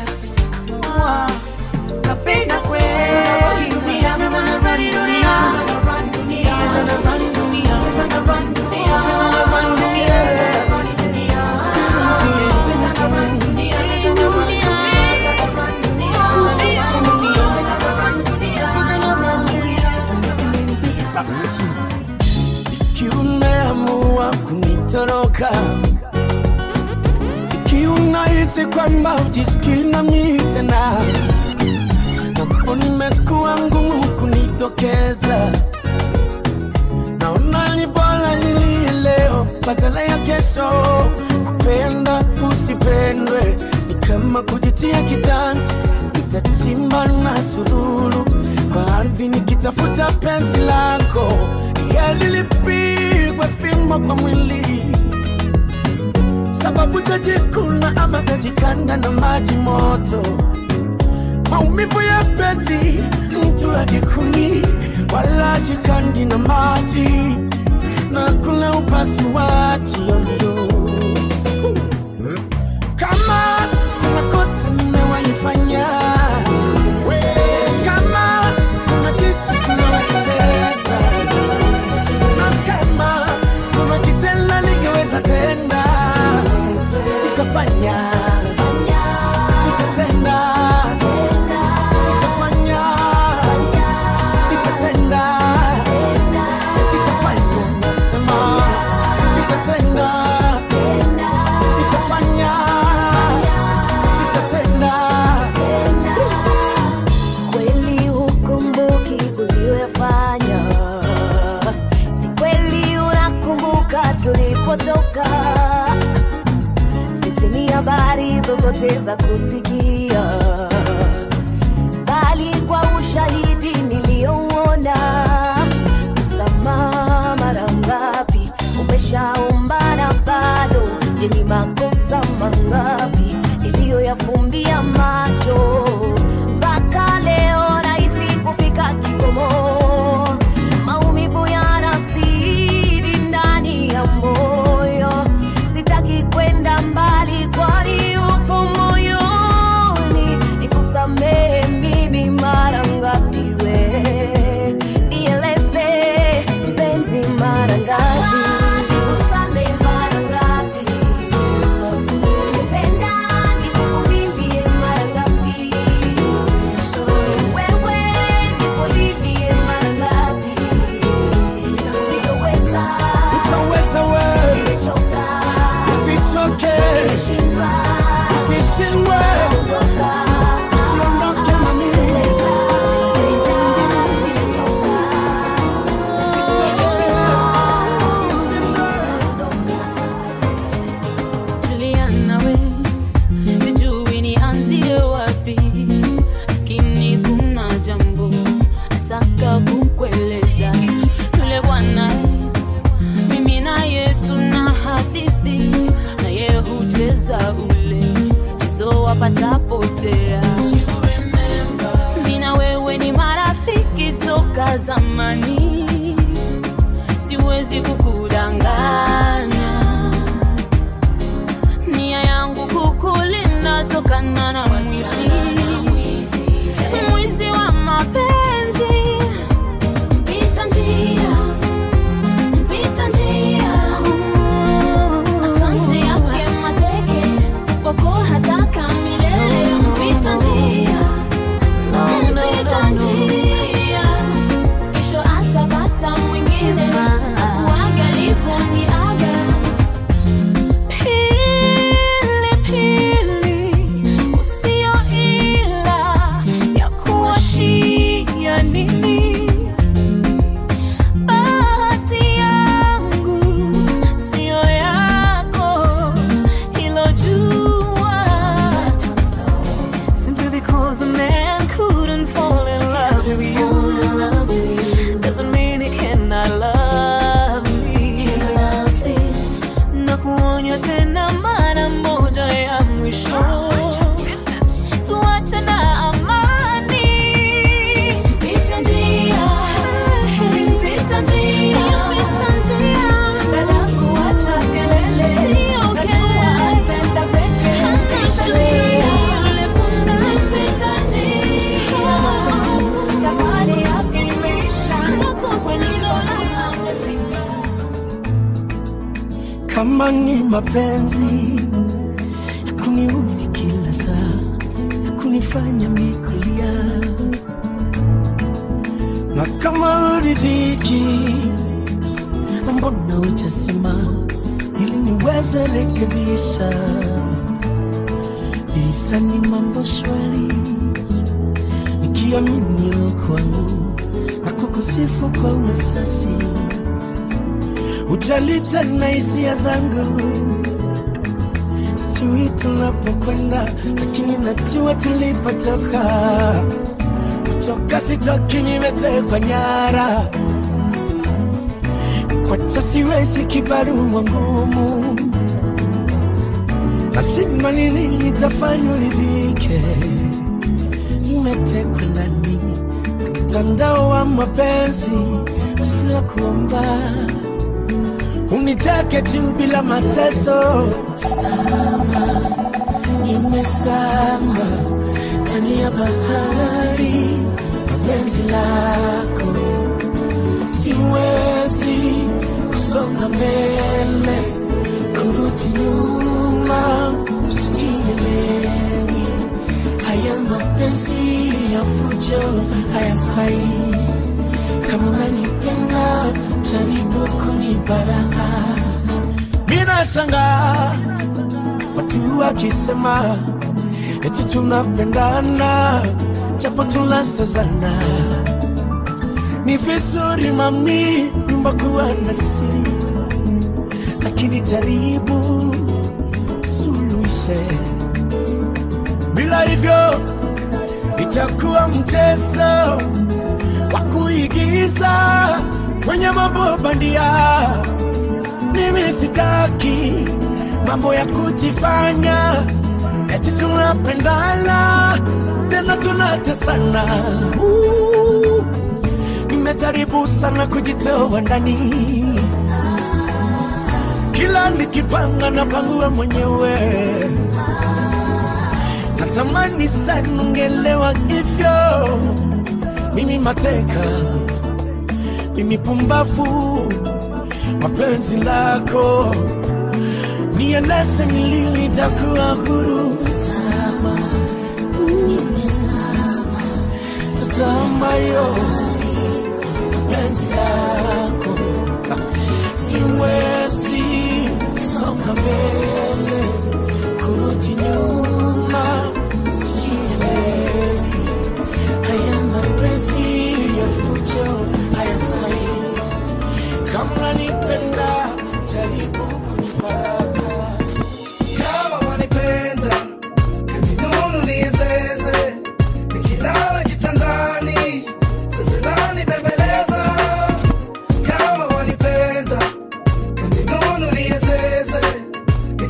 napenda kweli. Dunia na run dunia, run dunia, run dunia, run dunia, run dunia, run dunia, run dunia, Ikiwa umeamua kunitoroka, ikiwa unahisi kwamba hujisikii na mimi tena, napo nimekuwa ngumu kunitokeza, naona ni bora nilie leo badala ya kesho. Kupenda usipendwe ni kama kujitia kitanzi, nitachimba na sururu kwa ardhi nikitafuta penzi lako. Yalilipigwa fimbo kwa mwili, sababu tajikuna ama tajikanda na maji moto. Maumivu ya penzi mtu ajikuni wala jikandi na maji, na kula upasuaji ovyo. Kama kuna kosa nimewaifanya, kama kuna kisi tunawezaleta, na kama kuna kitenda ningeweza tenda, nikafanya, nikatenda, nikafanya, nikatenda, nikafanya, nasema nikatenda, nikafanya, nikatenda. Kweli hukumbuki uliyofanya, ni kweli unakumbuka tulipotoka. Sisi ni habari zozote za kusikia, bali kwa ushahidi niliouona. Msamaha mara ngapi umeshaomba na bado? Je, ni makosa mangapi niliyoyafumbia macho? Mpaka leo nahisi kufika kikomo, maumivu yanazidi ndani ya moyo. Sitaki kwenda mbali, kwani upo moyoni. Nikusamehe mimi mara ngapi we? Nieleze mpenzi mara ngapi? Nikusamehe mara ngapi? Kupenda nikuvumilie mara ngapi? amani, siwezi kukudanganya. Nia yangu kukulinda tokana na mwizi wa mapenzi. Mpita njia, asante yake mateke, kwako hataka milele. Mpita njia, kesho atapata mwingine, uangalifu ni aga. Pili, usio ila ya kuwashia nini. Bahati yangu sio yako, hilo jua. Simply because the man couldn't fall in love with you doesn't mean he cannot love me. He loves me. Na kuonya tena mara moja ya mwisho, tuache na amani. Pita njia, dada kuacha kelele, najua anapenda peke. Pita njia, safari yake imeisha, kwenye hilo la amefika. Kama ni mapenzi ya kuniudhi kila saa, ya kunifanya mikulia, na kama uridhiki, na mbona hujasema ili niweze rekebisha. Nilidhani mambo shwari, nikiamini kwangu na kukusifu kwa unasasi. Ujalita na hisia zangu, sijui tunapokwenda, lakini najua tulipotoka. Kutoka sitoki, nimetekwa nyara, kwacha siwezi, kibarua ngumu. Nasema nini nitafanya uridhike, nimetekwa ndani mtandao wa mapenzi. Usila kuomba unitake tu bila mateso. Sama, nimesama ndani ya bahari mapenzi lako. Siwezi kusonga mbele, kurudi nyuma, usijielewi. Haya mapenzi ya fujo hayafai. Kama unanipenda, jaribu kunibaraka. Mina sanga watu wakisema eti tunapendana, japo tunasazana. Ni vizuri mami, nyumba kuwa na siri, lakini jaribu suluhishe. Bila hivyo itakuwa mchezo wa kuigiza kwenye mambo bandia. Mimi sitaki mambo ya kujifanya eti tunapendana tena tunatesana. Nimejaribu sana kujitoa ndani, kila nikipanga na pangua mwenyewe. Natamani sana ungelewa hivyo. Mimi mateka, mimi pumbafu, mapenzi lako nieleze ni lini nitakuwa huru. Tazama, tazama yo mapenzi lako. Siwezi songa mbele, kurudi nyuma, sielewi. Haya mapenzi ya fujo hayafai. Kama nipenda, jaribu kunipaka. Kama wanipenda, kinunu niezeze. Nikilala kitandani, seselani bembeleza. Kama wanipenda, kinunu niezeze.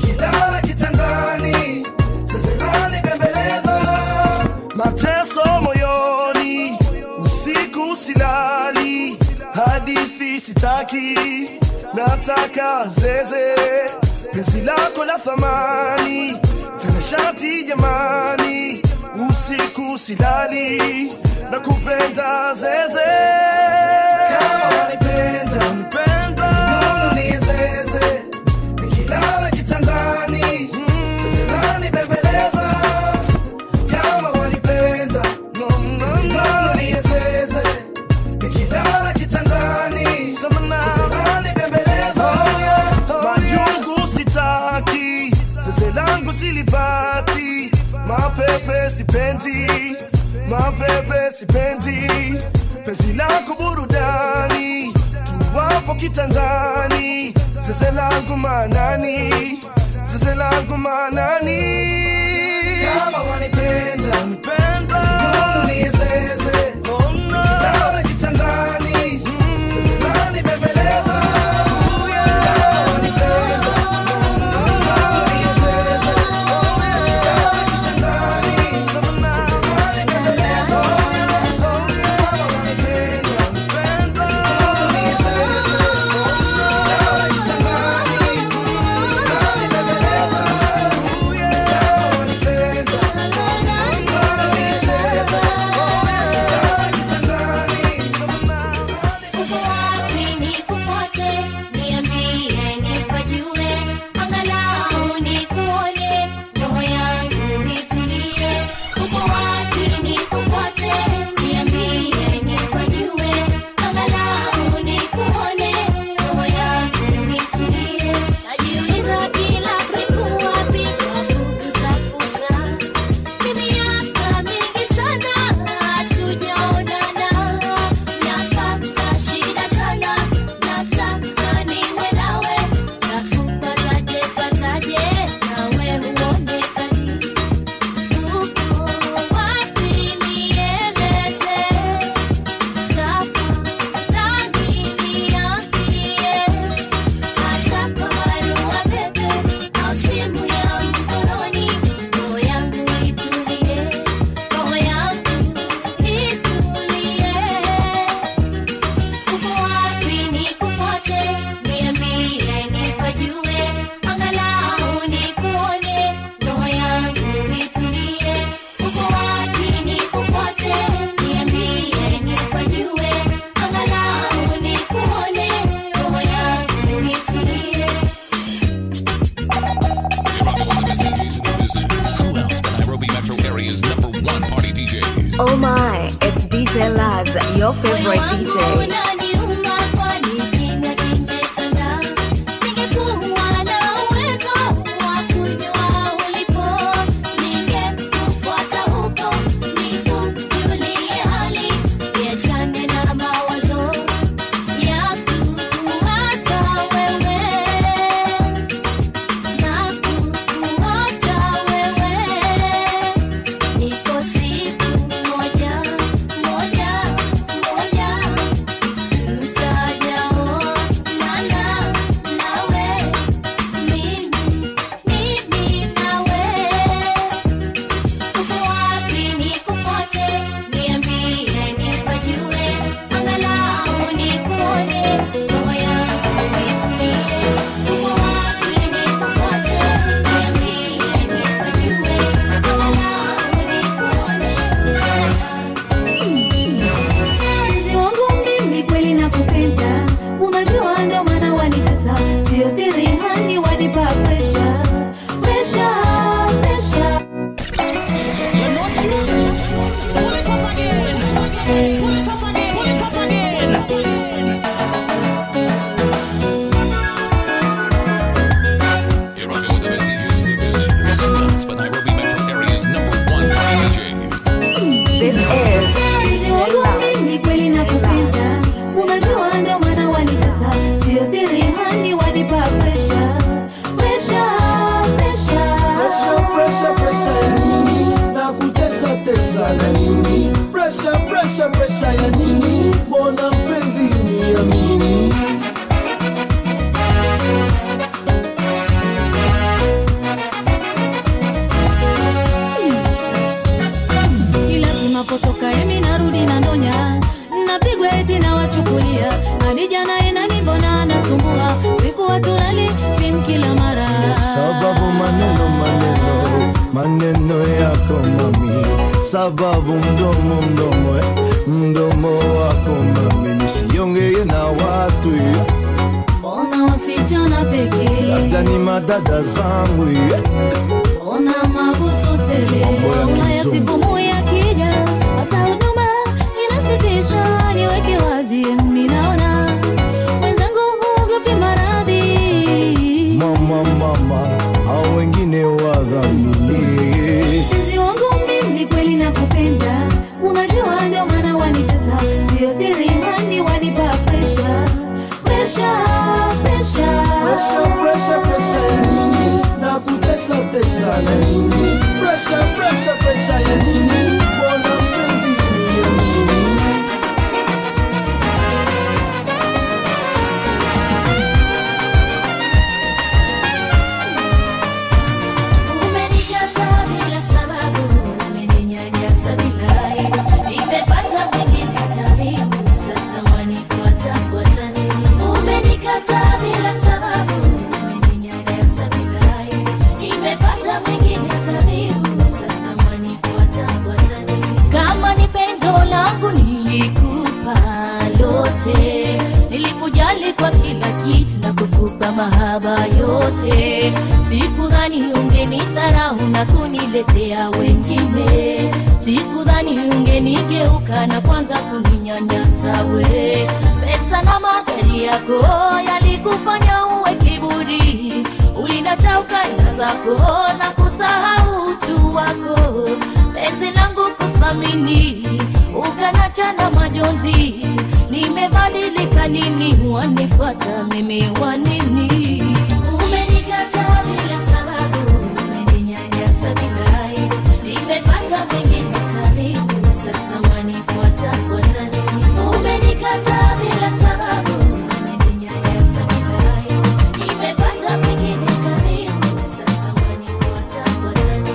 nataka zeze, penzi lako la thamani, tanashati jamani, usiku silali, nakupenda zeze. Kama wanipenda, mbona ni zeze, nikilala kitandani, zeze lani bembeleza. Kama wanipenda, mbona ni zeze, nikilala kitandani, zeze lani bembeleza. Majungu sitaki, zeze langu silipati, mapepe sipendi, mapepe sipendi, penzi lako burudani, tuwapo kitandani, zeze langu manani, zeze langu manani. Kama wanipenda, mbona ni zeze, nikilala kitandani, zeze lani bembeleza. Oh my, it's DJ Laz, your favorite DJ. sababu maneno yako mami, sababu mdomo wako mami, nisiongee na watu Ona wasichana pekee, labda ni madada zangu ona mabusu tele, ona yasipumu ya kija, hata huduma inasitisha, niweke wazi mimi naona wenzangu huogopi maradhi. Mama, hao wengine wadhamini. Mpenzi wangu mimi kweli nakupenda, unajua ndio maana wanitesa, sio siri mani wanipa pressure ya nini, na kutesa na nini, pressure ya nini, mbona mpenzi ni ya nini? Umenikataa bila sababu, umeninyanyasa bila aibu, nimepata mwingine tabibu, sasa wanifuata nini? Umenikataa bila sababu, umeninyanyasa bila aibu, nimepata mwingine tabibu, sasa wanifuata nini? Kama ni pendo langu nilikupa lote, nilikujali kwa kila kitu na kukupa mahaba yote, sikudhani ungenidharau na kuniletea wengine, sikudhani ungenigeuka na kwanza kuninyanyasa we. Pesa na magari yako yalikufanya uwe kiburi, ulinacha ukaenda zako na kusahau utu wako. Penzi langu kuthamini, ukanacha na majonzi, nimebadilika nini? Wanifuata mimi wanini? Umenikataa bila sababu, umeninyanyasa bila aibu, nimepata mwingine tabibu, sasa wanifuata nini? Umenikataa bila sababu, umeninyanyasa bila aibu, nimepata mwingine tabibu, sasa wanifuata nini?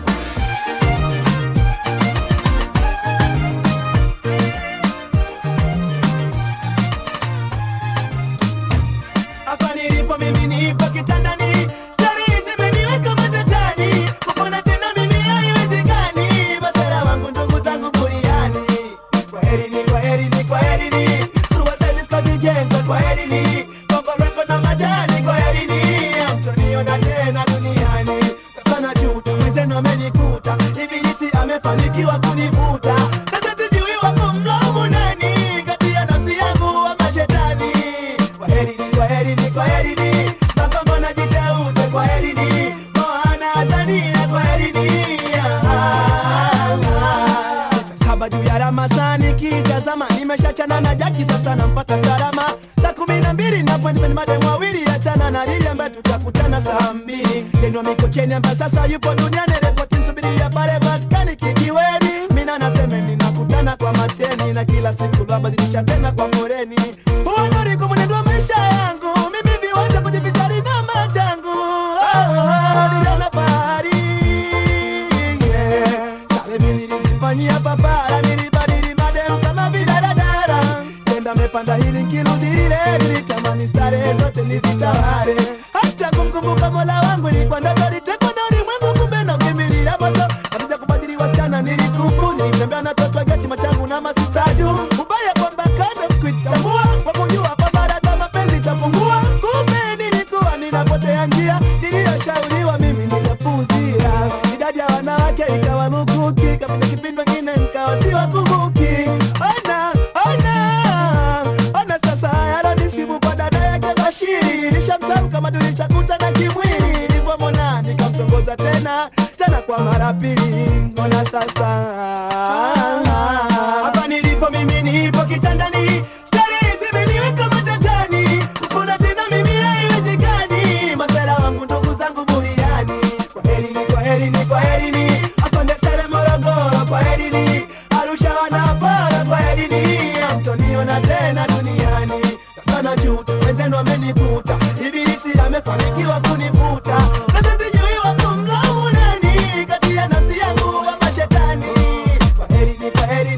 Hapa nilipo mimi nipo kitandani, stari zimeniweka matatani, kupona tena mimi haiwezekani, masala wangu ndugu zangu buriani. Kwaherini, Suicide Squad Jento, kwaherini, Bongo Record na majani, kwaherini, hamtoniona tena duniani. Sasa najuta, mwenzenu amenikuta, ibilisi amefanikiwa kunivuta, sasa sijui wako mlaumu nani, kati ya nafsi yangu wa mashetani. Kwaherini, makombo na jiteute, kwaherini, Moana Azania, kwaherini. Saba juu ya Ramasani kitazama, nimeshachana na Jaki sasa nampata salama. Saa 12 na appointment madem wawili, achana na Lili ambaye tutakutana saa 2. Tendo Mikocheni ambaye sasa yupo duniani, repoti nsubiria pale Vatikani kikiweni. Mina naseme ninakutana kwa mateni, na kila siku babadilisha tena kwa foreni. Uonori kumunendo wa maisha yangu, mimi viwanja kujivitari na machangu. Niliona fahari, sale mimi nilizifanyia papara, nilibadili madem kama vidaradara. Tenda mepanda hili nkirudi lile, nilitamani starehe zote nizitawale. Hata kumkumbuka Mola wangu ilikuwa ndoto, litekwa na ulimwengu kumbe na ukimbilia moto. Katika kubadili wasichana nilikubu, nilitembea na toto geti machangu na masistaju. Ubaya kwamba kando sikuitambua, wakujua kwa baraka mapenzi itapungua. Kumbe nilikuwa ninapotea njia, niliyoshauriwa mimi nikapuuzia. Idadi ya wanawake ikawa lukuki, kapita kipindi wengine nikawa siwakumbuki. Ona sasa yanisibu kwa dada yake Bashiri, nishamsahau kama tulishakutana kimwili. Nilipomwona nikamtongoza tena kwa mara pili. Ona sasa hapa nilipo mimi nipo kitandani, stari zimeniweka matatani, kupona tena mimi haiwezekani, masela wangu ndugu zangu buriani. Kwaherini, Akonde Sere Morogoro, kwaherini, Arusha wanapara, kwaherini, hamtoniona tena duniani. Sasa najuta, wenzenu wamenikuta, ibilisi amefanikiwa kunivuta, sasa sijui wako mlaumu nani, kati ya nafsi yangu wa mashetani. Kwaherini,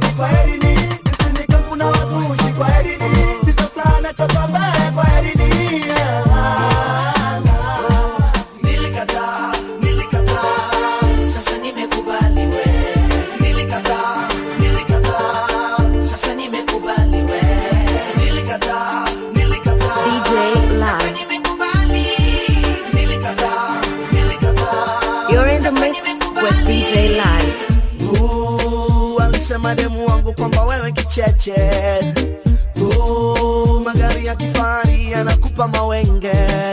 mademu wangu kwamba wewe kicheche. Magari ya kifahari yanakupa mawenge.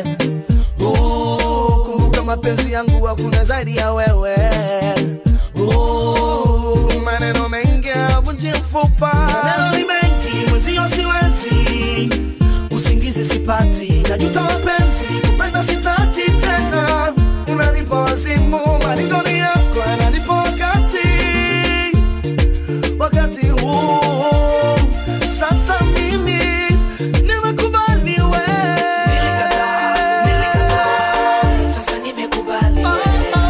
Kumbuka mapenzi yangu hakuna zaidi ya wewe. Maneno mengi havunji mfupa. Maneno ni mengi mwenzio siwezi, usingizi sipati, najuta mapenzi, kupenda sitaki tena. Unanipa wazimu, maringoni yako yananipa wakati huu. Sasa mimi nimekubali wewe. Sasa nimekubali wewe.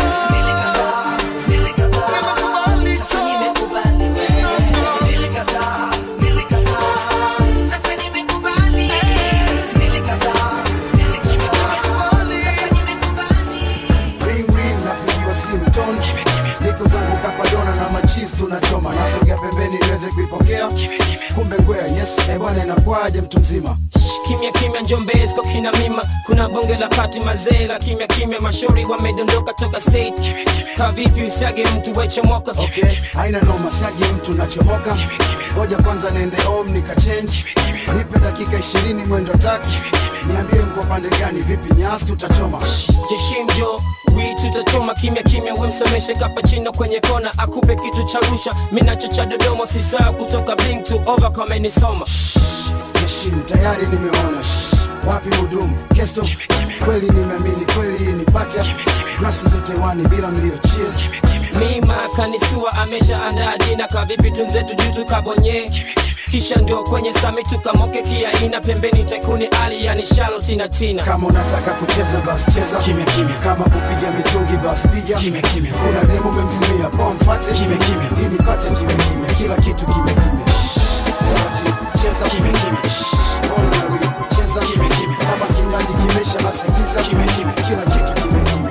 Tunachoma nasogea pembeni niweze kuipokea. Kumbe kwea yes, bwana inakwaje mtu mzima? Kimya kimya Njombe's kwa kina mima. Kuna bonge la pati mazela. Kimya kimya mashauri wamedondoka toka state. Ka vipi usiage mtu weche moka. Okay, haina noma siage mtu nachomoka. Ngoja kwanza nende home nika change. Nipe dakika 20 mwendo taxi. Niambie mko pande gani, vipi nyasi tutachoma. Jeshimjo tutachoma kimya kimya. Wemsomeshe kapachino kwenye kona, akupe kitu cha Arusha. Minacho cha Dodoma sisa kutoka Blink to Overcome nisoma. Heshim tayari nimeona. Wapi mudumu kesto, kweli nimeamini, kweli nipate. Grasses zote wani bila mlio, cheers. Mima kanistua amesha andaa dina. Ka vipi tunzetu juu tukabonye. Kisha ndio kwenye sami tukamoke kia ina. Pembeni tekuni ali yani shalo tina tina. Kama unataka kucheza basi cheza kimya kimya. Kama kupiga mitungi basi piga kimya kimya. Kuna demo memzimia pon fate kimya kimya. Ili nipate kimya kimya. Kila kitu kimya kimya. Cheza kimya kimya. Cheza kimya kimya. Kama kinywaji kimesha basi giza kimya kimya. Kila kitu kimya kimya.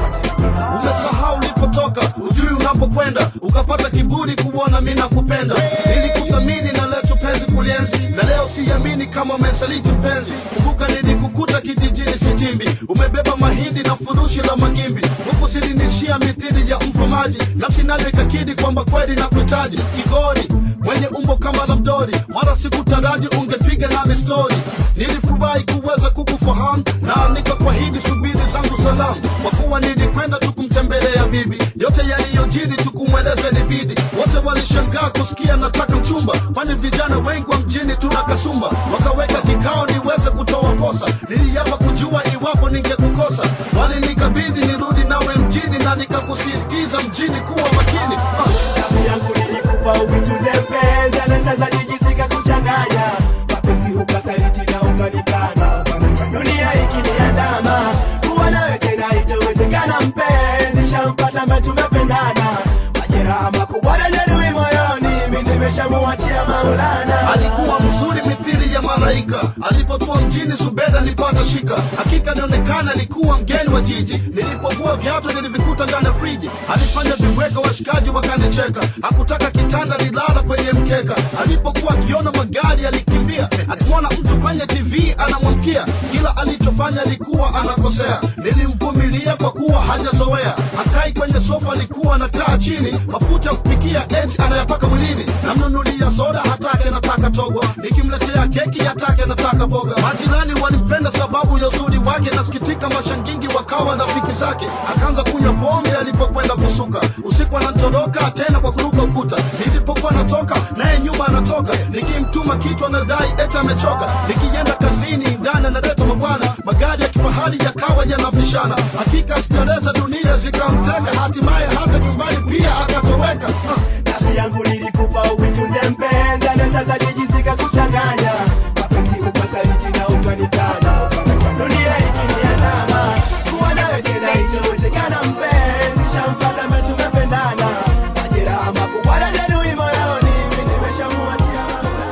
Umesahau ulipotoka, ujui unapokwenda. Ukapata kiburi kuona mimi nakupenda. Nilikuthamini na leo tupenzi kulienzi. Na leo siamini kama umesaliti mpenzi. Kumbuka nilikukuta kijijini Sitimbi. Umebeba mahindi na furushi la magimbi. Huku silinishia mithili ya mfamaji. Nafsi nayo ikakidi kwamba kweli nakuhitaji. Kigori mwenye umbo kama la mdori. Wala sikutaraji ungepiga nami story. Nilifurahi kuweza kukufahamu. Na nikakuahidi subiri zangu salamu. Kwa kuwa nilikwenda tukumtembelea bibi. Yote yaliyojiri tukumweleze nibidi. Wote walishangaa kusikia nataka mchumba. Kwani vijana wengi wa mjini tuna kasumba. Wakaweka kikao niweze kutoa posa. Niliapa kujua iwapo ningekukosa. Walinikabidhi nirudi nawe mjini. Na nikakusisitiza mjini kuwa makini. Kasi yangu nilikupa uvichuze mpenzi. Na sasa jijisika kuchanganya. Mapenzi ukasaliti na ukanikana. Dunia ikiniandama. Kuwa nawe tena itawezekana mpenzi. Shampata mba tumependana. Majeraha makubwa najeruhi moyoni. Mimi nimeshamuachia Maulana. Alikuwa mzuri mithili ya malaika. Alipotua mjini Zubeda nipata shika. Hakika nionekana nilikuwa mgeni wa jiji. Nilipovua viatu nilivikuta ndani ya friji. Alifanya viweka washikaji wakanicheka. Hakutaka kitanda nilala kwenye mkeka. Alipokuwa akiona magari alikimbia. Akimwona mtu kwenye TV anamwamkia. Kila alichofanya alikuwa anakosea. Nilimvumilia kwa kuwa hajazoea. Hakai kwenye sofa alikuwa anakaa chini. Mafuta ya kupikia eti anayapaka mwilini. Namnunulia soda hatake nataka togo. Nikimletea keki hatake nataka boga. Majirani walimpenda sababu ya uzuri wake. Nasikitika mashangingi wakawa rafiki zake. Akaanza kunywa pombe alipokwenda kusuka. Usiku anatoroka tena kwa kuruka ukuta. Nilipokuwa natoka naye nyuma anatoka. Nikimtuma kitu anadai eti amechoka. Nikienda kazini ndani analeta mabwana. Magari ya kifahari yakawa yanapishana. Hakika sikareza dunia zikamtenga. Hatimaye hata nyumbani pia akatoweka. Nafsi yangu nilikupa uvichuze mpenzi. Na sasa jijisika kuchanganya. Mapenzi ukasaliti na ukanikana. Dunia ikiniandama. Kuwa nawe tena itawezekana mpenzi. Shampata mba tumependana. Majeraha makubwa najeruhi moyoni. Mimi nimeshamuachia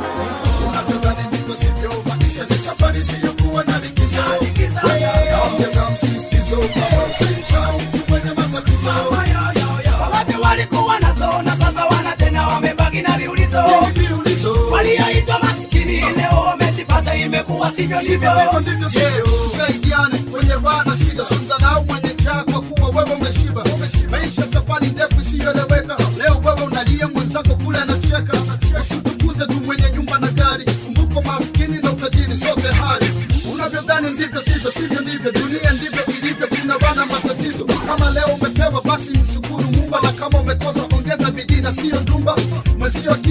Unataka niko sivyo maisha ni safari siyokuwa na likizo. Naongeza msisitizo kama usisahau kwenye matatizo. Wapi walikuwa nazo na sasa wana tena wamebaki na viulizo. Walioitwa maskini leo wamezipata, imekuwa sivyo ndivyo. Tusaidiane kwenye raha na shida. Simdharau mwenye njaa kwa kuwa wewe umeshiba. Maisha safari ndefu isiyoeleweka. Leo wewe unalia mwenzako kule anacheka.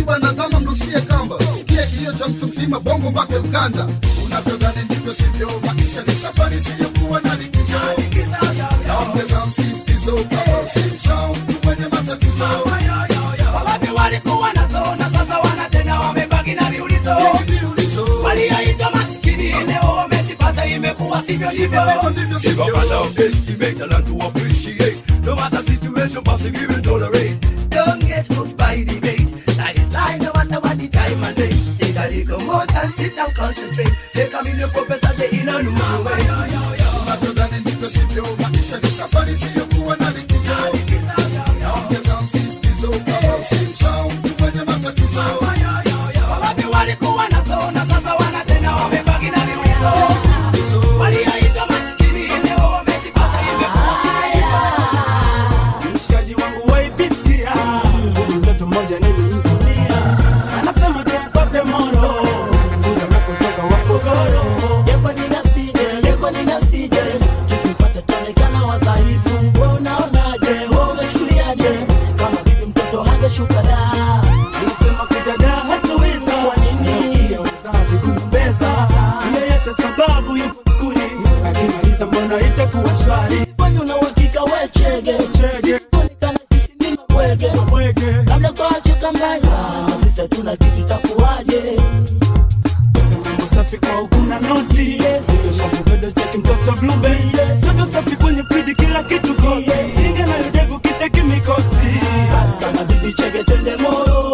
akiba nazama mrushie kamba. Sikia kilio cha mtu mzima Bongo mpaka Uganda. Unavyodhani ndivyo sivyo, maisha ni safari siyokuwa na likizo. Naongeza msisitizo kama simsao mwenye matatizo. Wapi walikuwa nazo na sasa wanatena wamebaki na viulizo. Waliaitwa maskini leo wamezipata, imekuwa sivyo sivyo. Give up and underestimate and learn to appreciate. No matter situation, persevere and tolerate. Don't get hooked by debate. That is life no matter what the time and day. Take a little more and sit and concentrate. Take a million professor the in a new way. Unavyodhani ndivyo sivyo, maisha ni safari siyokuwa na likizo. Naongeza msisitizo kama simsao mwenye matatizo. Wapi walikuwa nazo na sasa wanatena wamebaki na viulizo. Waliaitwa maskini leo wamezipata, imekuwa sivyo. Mshikaji wangu waipisikia, mtoto mmoja nilimzimia, anasema tumfuate moro, kuja unapotoka wapogoro. Yeko ninasije, tukifuata tuonekana wadhaifu. Wewe unaonaje, wewe unachukuliaje, kama vipi mtoto hangeshuka da. Nilisema kudada hatuwezi, kwa nini wazazi kumbeza? Yeyote sababu yupo skuli, akimaliza mbona itakuwa shwari. Fanya una uhakika we chege kana sisi ni mabwege, labda kwa cheka mbaya na sisi tuna kitu takuaje. Mambo safi kwa hukuna noti, ndio shafu bado cheki mtoto blueberry. Toto safi kwenye friji kila kitu kosi, inga na yudevu kiteki mikosi. Kama bibi chege twende moro.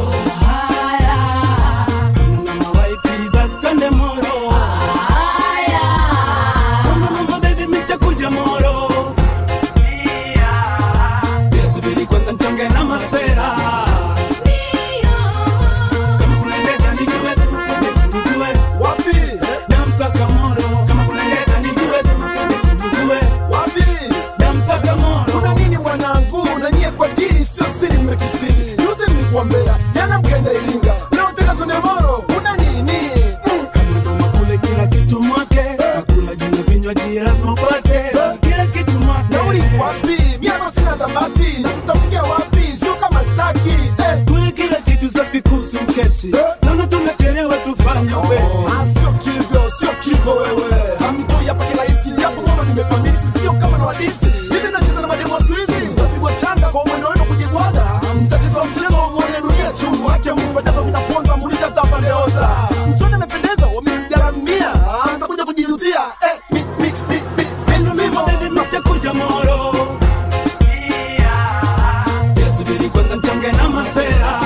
Naona tunachelewa tufanye upesi. Sio kivyo wewe. Hamtoi hapa kila hisi japo mama nimepamisi, sio kama na wadisi. Hivi nacheza na mademo siku hizi. Napigwa changa kwa mwendo wenu kujibwaga. Mtacheza mchezo wa muone dunia chungu. Haki mpendeza vinaponza muuliza tafandeoza. Msoni amependeza wamemgaramia. Mtakuja kujijutia. Mtakuja moro. Subiri kwanza mchange na masera.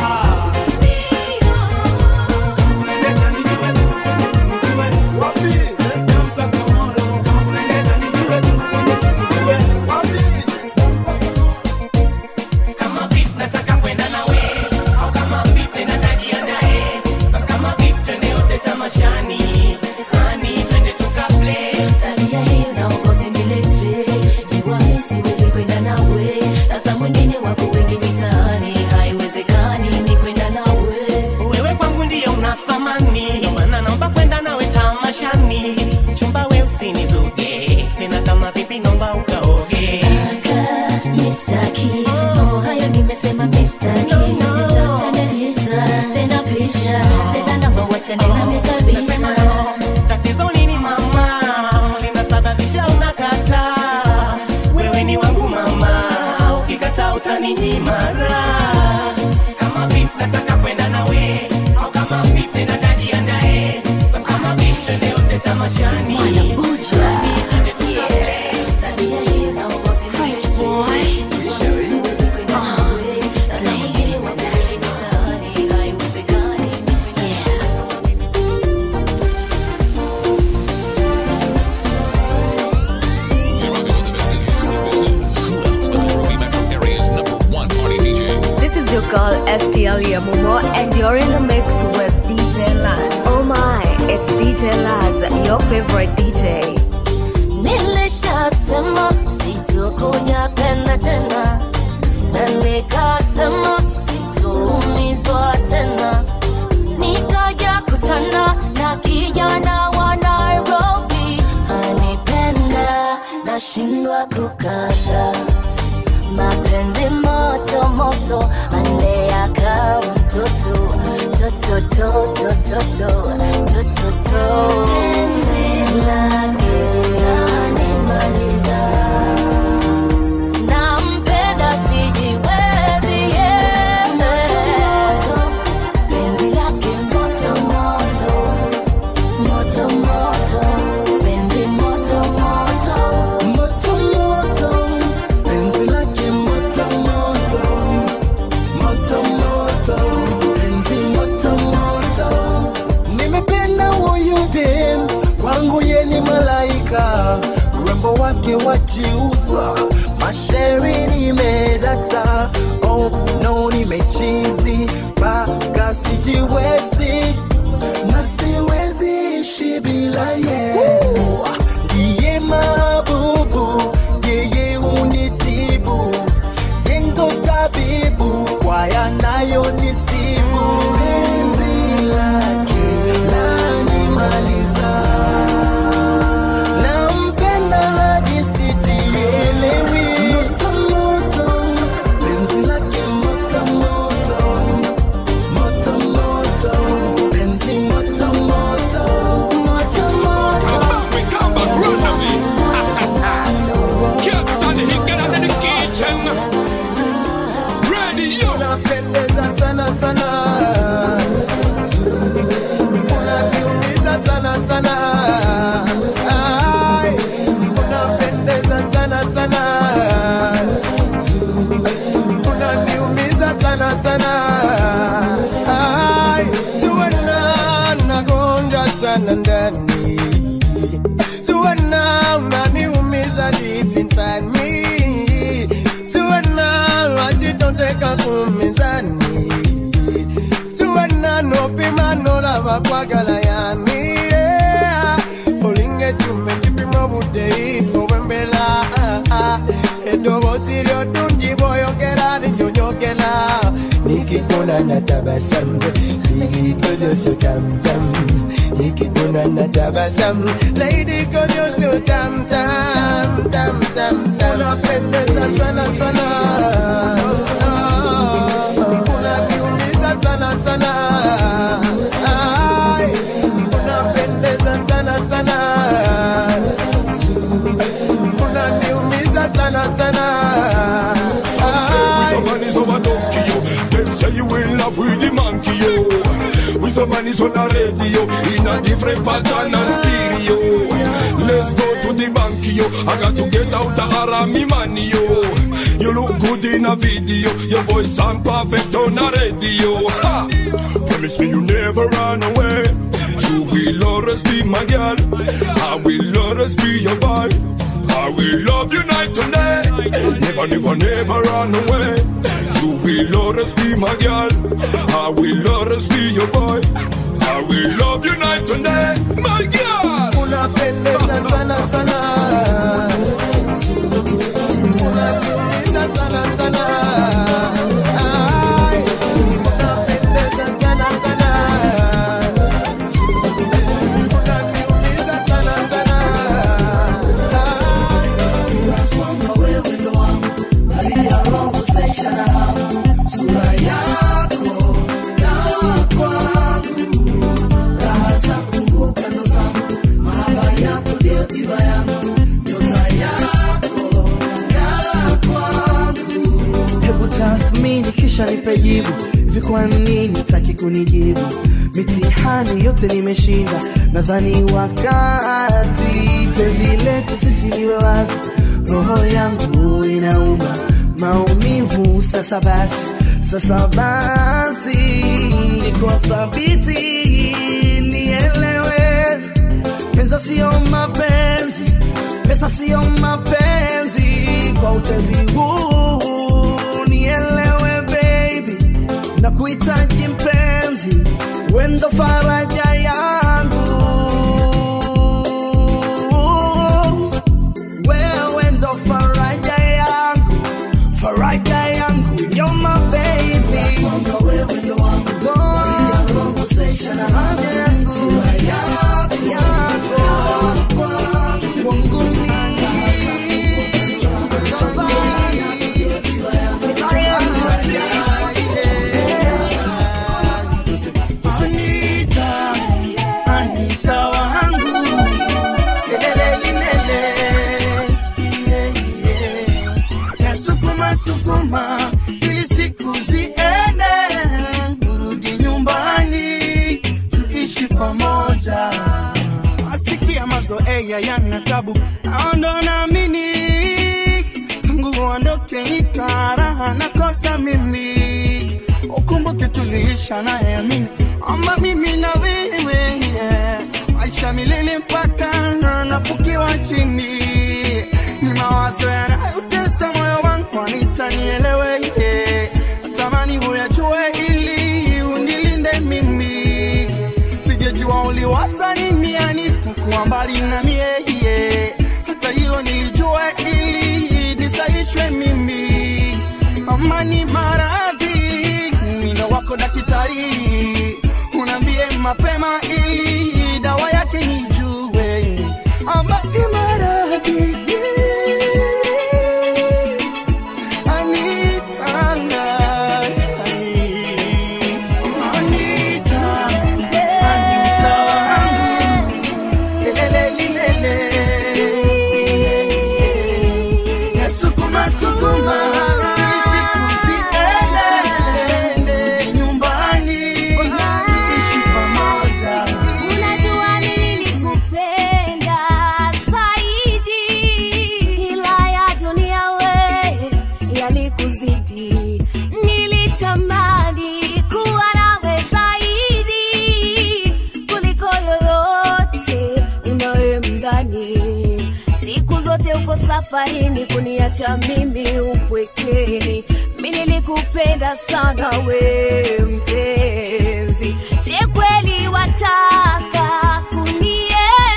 Chumba we usinizuge tena, kama vipi nomba ukaoge. Kaka, mistaki mambo hayo nimesema mistaki. Sitatenefisa tena pisha tena namba wachane nami kabisa. Tatizo nini mama, linasababisha unakata? Wewe ni wangu mama, ukikata utaninyima raha. Kama vipi nataka kwenda nawe, au kama vipi natajiandae, basi kama vipi twende yote tamashani. Girl STL Yamumo, and you're in the mix with DJ Laz. Oh my, it's DJ Laz, your favorite DJ. Nilishasema sitokuja penda tena, na nikasema sitoumizwa tena. Nikaja kutana na kijana wa Nairobi, anipenda nashindwa kukata. Mapenzi moto moto ande akaunta. wajiuza masheri nimedata, oh no nimechizi mpaka sijiwezi na siwezi ishi bila yeye. Ndiye mabubu, yeye unitibu, yendo tabibu kwa yanayonisibu. Penzi lake lanimaliza, ndani. Suwana unaniumiza deep inside me. Suwana wajitondeka kumizani. Suwana nopima nolava kwagala yani. Olinge tume kipimo budei owembela. Edobo tirio tunji boyongera ninyonyokela. Nikikona natabasamu, because you're so tam-tam. Nikikona natabasam, lady, cause you're so tam-tam. Unapendeza sana sana, unaniumiza sana sana. Unapendeza sana sana, unaniumiza sana sana. Someone is over Tokyo. Them say you in love with the monkey, yo. With some man is on the radio in a different pattern and stereo. Let's go to the bank, yo. I got to get out the Arami money, yo. You look good in a video. Your voice sound perfect on the radio. Ha! Promise me you never run away. You will always be my girl. I will always be your boy. I will love you night and day. Never, never, never run away. You will always be my girl. I will always be your boy. I will love you night and day, my girl. Unapendeza sana sana, unapendeza sana sana. Unapendeza sana sana, unaniumiza sana sana. Wewe ndo wangu, baridi ya roho seisha na hamu. Sura yako dawa kwangu, raha zangu kando zangu, mahaba yako ndio tiba yangu, nyota yako dawa kwangu. Hebu tathmini kisha nipe jibu, hivi kwa nini taki kunijibu? Mitihani yote nimeshinda, nadhani wakati penzi letu sisi liwe wazi. Roho yangu inauma maumivu, sasa basi niko thabiti, nielewe. Pesa sio mapenzi, pesa sio mapenzi, kwa utezi huu nielewe baby, na kuhitaji mpenzi, wendo faraja yangu. Wewe ndo faraja yangu, faraja yangu, you're my baby. Wewe ndo wangu, wangu seisha na haja yangu, yako wangu ni sukuma ili siku ziende, urudi nyumbani tuishi pamoja. Asikia mazoea yana tabu, naondo naamini tangu uondoke nitaraha nakosa mimi. Ukumbuke tulilisha naye amini, ama mimi na wewe, yeah. Maisha milele mpaka nafukiwa chini, ni mawazo yanayotesa moyo wangu, nitanielewe, yeah. Natamani uyajue ili unilinde mimi, sijejua uliwaza nini nitakuwa mbali na mie, yeah. Hata hilo nilijua ili nisaishwe mimi, amani maradhi, mino wako daktari, unambie mapema ili dawa yake nijue, amani maradhi. Safarini kuniacha mimi upwekeni, mimi nilikupenda sana we mpenzi. Je, kweli wataka kunienzi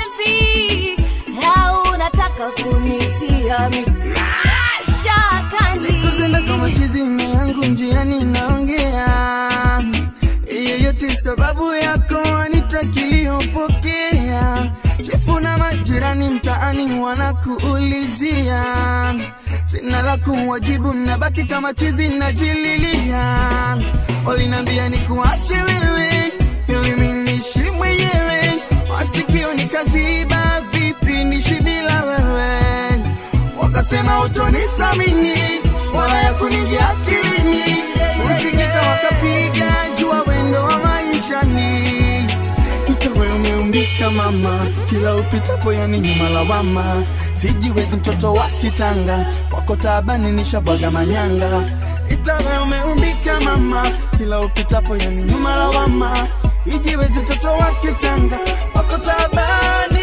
au unataka kunitia mashakani? Siku zenda kama chizi yangu njiani naongea, yeyote sababu yako anitakiliopokea. Chifu na majirani mtaani wanakuulizia, sina la kuwajibu, nabaki kama chizi najililia. Walinambia nikuache wewe ili mimi niishi mwenyewe, masikio nikaziba, vipi niishi bila wewe? Wakasema utonisamini wala ya kunijia akilini, usikita wakapiga jua wendo wa maishani. Wewe umeumbika mama, kila upitapo yani nyuma lawama. Sijiwezi mtoto wa kitanga, kwako taabani nishabwaga manyanga. Wewe umeumbika mama, kila upitapo yani nyuma lawama. Sijiwezi mtoto wa kitanga, kwako taabani.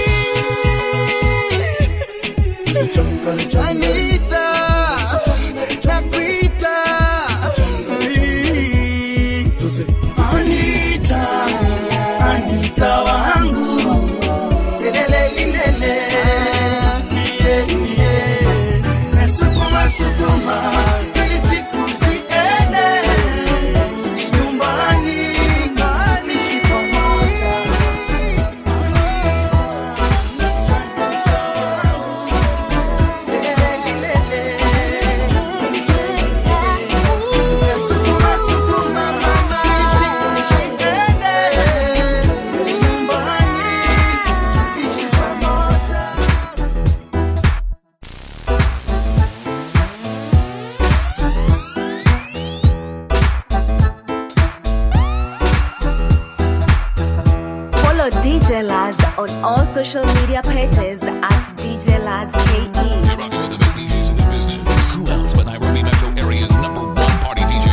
Anita, nakuita Anita wangu, lelele lilele, yeah yeah. Sukuma sukuma, ili siku ziende, nyumbani niishi pamoja. Lelele lilele, sukuma sukuma mama, ili siku ziende. Follow DJ Laz on all social media pages at DJ Laz KE. You're rocking with the best DJs in the business. Who else but Nairobi Metro area's #1 party DJ?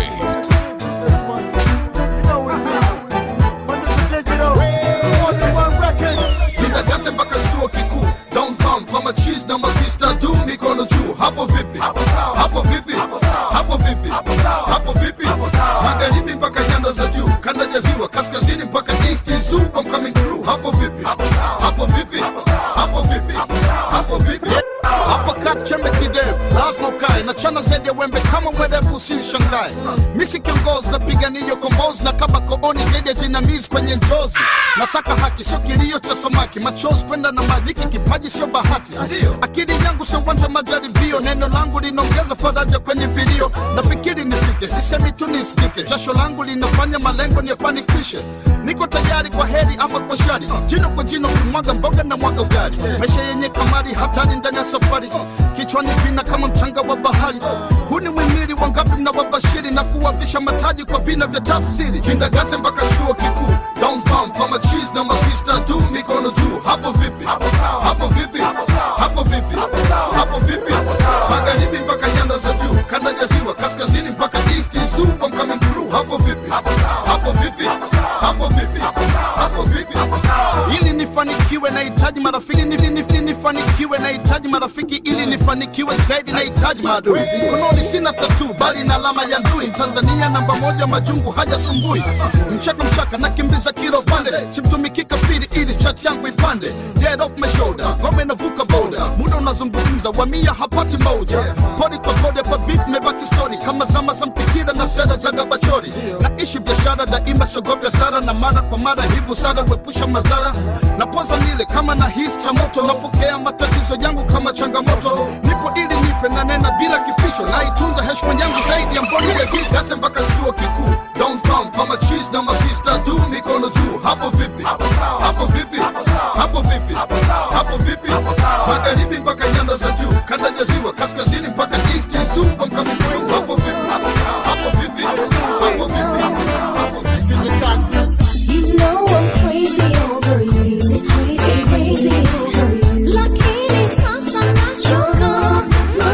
Kindergarten mpaka chuo kikuu, downtown kwa machizi na masista tu mikono juu. Hapo vipi? Hapo vipi? Hapo vipi? Hapo vipi? Magharibi mpaka nyanda za juu, kanda ya ziwa, kaskazini mpaka east is zoo. I'm coming through. Hapo vipi? Hapo vipi? Hapo vipi? Hapo vipi? Hapa kat chembe kideu, lazima ukae na chana zaidi ya wembe kama mwerevu usishangae. Misi kiongozi napigania kombozi na kaba kooni zaidi ya jinamizi kwenye njozi. Nasaka haki sio kilio cha samaki, machozi kwenda na maji, kipaji sio bahati. Akili yangu sio uwanja majaribio, neno langu linaongeza faraja kwenye vilio. Nafikiri nifike, sisemi tu nisikike, jasho langu linafanya malengo niyafanikishe. Niko tayari kwa heri ama kwa shari, jino kwa jino kumwaga mboga na mwaga ugali. Maisha yenye kamari hatari ndani ya safari, kichwani vina kama kama mchanga wa bahari. Huu ni mwimili wangapi na wabashiri na kuwavisha mataji kwa vina vya tafsiri. Kindagate mpaka chuo kikuu, downtown kwa machiz na masista tu, mikono juu. Hapo vipi? Hapo vipi? Hapo vipi? Hapo vipi? Magharibi mpaka nyanda za juu, kanda ya ziwa, kaskazini mpaka east is super, I'm coming through. Hapo vipi? Hapo vipi? Hapo vipi? Hapo vipi? Ili nifanikiwe nahitaji marafiki, nifanikiwe nahitaji marafiki, ili nifanikiwe zaidi nahitaji maadui. Mkononi sina tattoo bali na alama ya ndui. Tanzania namba moja, majungu hajasumbui. Mchaka nakimbiza kilo pande, simtumiki kafiri ili chat yangu ipande. Dead off my shoulder, ngome navuka boda, muda unazungumza wamia hapati moja. Podi kwa podi pa beat mebaki story, kama zama za mtikira na sera za gabachori. Naishi biashara daima, sogopya sara na mara kwa mara, hibu sana wepusha madhara. Napoza nile kama na hisi cha moto, napokea matatizo yangu kama changamoto. Nipo ili nife na nena bila kipisho, na itunza heshima yangu zaidi ya mboni ya Gate mpaka chuo kikuu, downtown kama cheese na masista tu, mikono juu. Hapo vipi? Hapo vipi? Hapo vipi? Hapo vipi? Magharibi mpaka nyanda za juu, kanda ya ziwa, kaskazini mpaka east is super, I'm coming through. Hapo vipi? Hapo vipi? Hapo vipi? You know I'm crazy over you, crazy over you. Lakini sasa nachoka,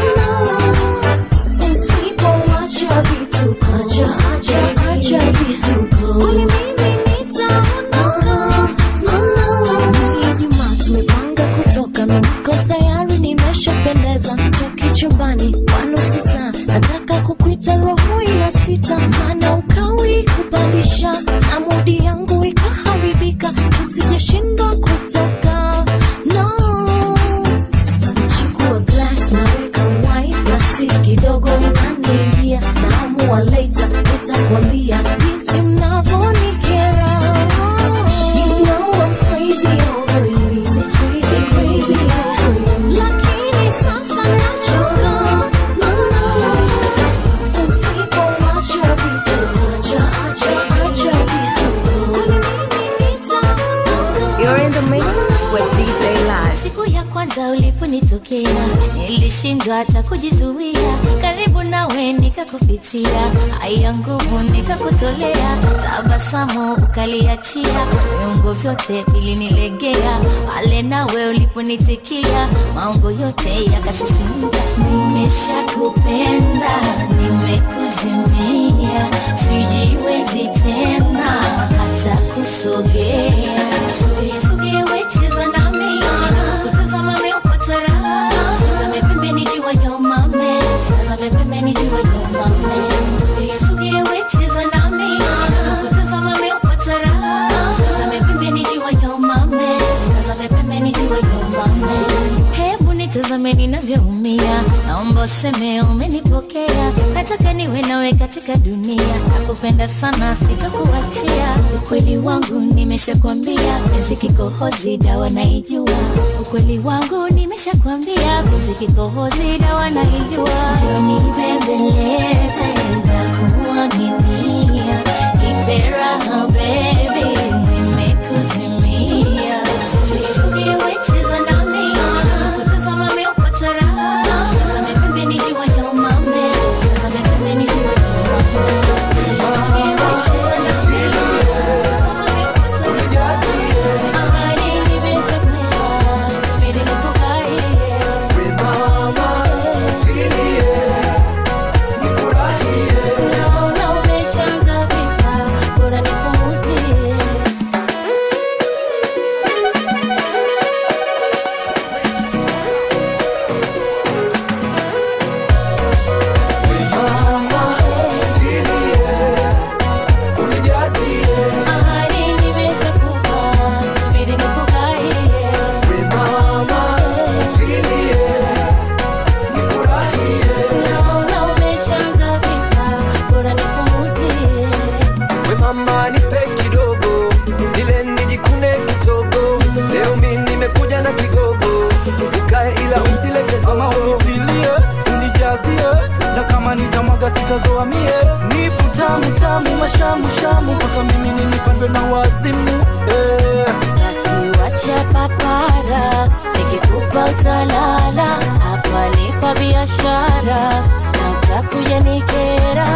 usipoacha vituko, acha vituko, kwani mimi nitaondoka. Ijumaa tumepanga kutoka, mimi niko tayari, nimeshapendeza, toki chumbani kwa nusu saa, nataka kukuita roho ina sita, maana ukawi kupandisha na mudi yangu ikaharibika, tusijeshindwa kutoka. No, chukua glass na weka wine, basi kidogo inaniingia, naamua later nitakwambia jinsi mnavyonikera. You know I'm crazy over you, crazy over you. Lakini sasa nachoka, usipoacha vitu, acha vitu. You're in the mix with DJ Laz. Siku ya kwanza uliponitokea nilishindwa hata kujizuia, karibu nawe nikakupitia, haya nguvu nikakutolea, tabasamu ukaliachia, viungo vyote vilinilegea, pale nawe uliponitikia, maungo yote yakasisimka. Nimeshakupenda, nimekuzimia, sijiwezi tena hata kusogea. Sogea wecheza nami, kutazama meupata raha, tazame pembeni jua yomame, tazame pembeni jua yomame. Sogea wecheza nami, kutazama meupata raha, tazame pembeni jua yomame, tazame pembeni jua yomame. Hebu nitazame ninavyoumia, naomba useme umenipokea, nataka niwe nawe katika dunia, nakupenda sana sitakuachia. Ukweli wangu nimeshakwambia, penzi kikohozi dawa naijua. Ukweli wangu nimeshakwambia, penzi kikohozi dawa naijua. Njoni bembeleze na kuaminia, nipe raha baby, nimekuzimia. Sogea wecheza nami, kutazama meupata raha, tazame pembeni jua yomame, tazame pembeni jua yomame. Sogea wecheza nami, kutazama meupata raha, ahadi nimeshakwenda, subiri nikubaie. We mama, tilie, nifurahie, naona umeshaanza visa, bora nipuuzie. Mama nipe kidogo, ile nijikune kisogo, leo mimi nimekuja na kigogo, ukae ila usilete zogo. Unitilie, unijazie, na kama nitamwaga sitazoa mie. Nipo tamu tamu, mashamu shamu, mpaka mimi nipandwe na wazimu. Basi wacha papara, nikikupa utalala, hapa lipa biashara. biashara na vyakuja nikera.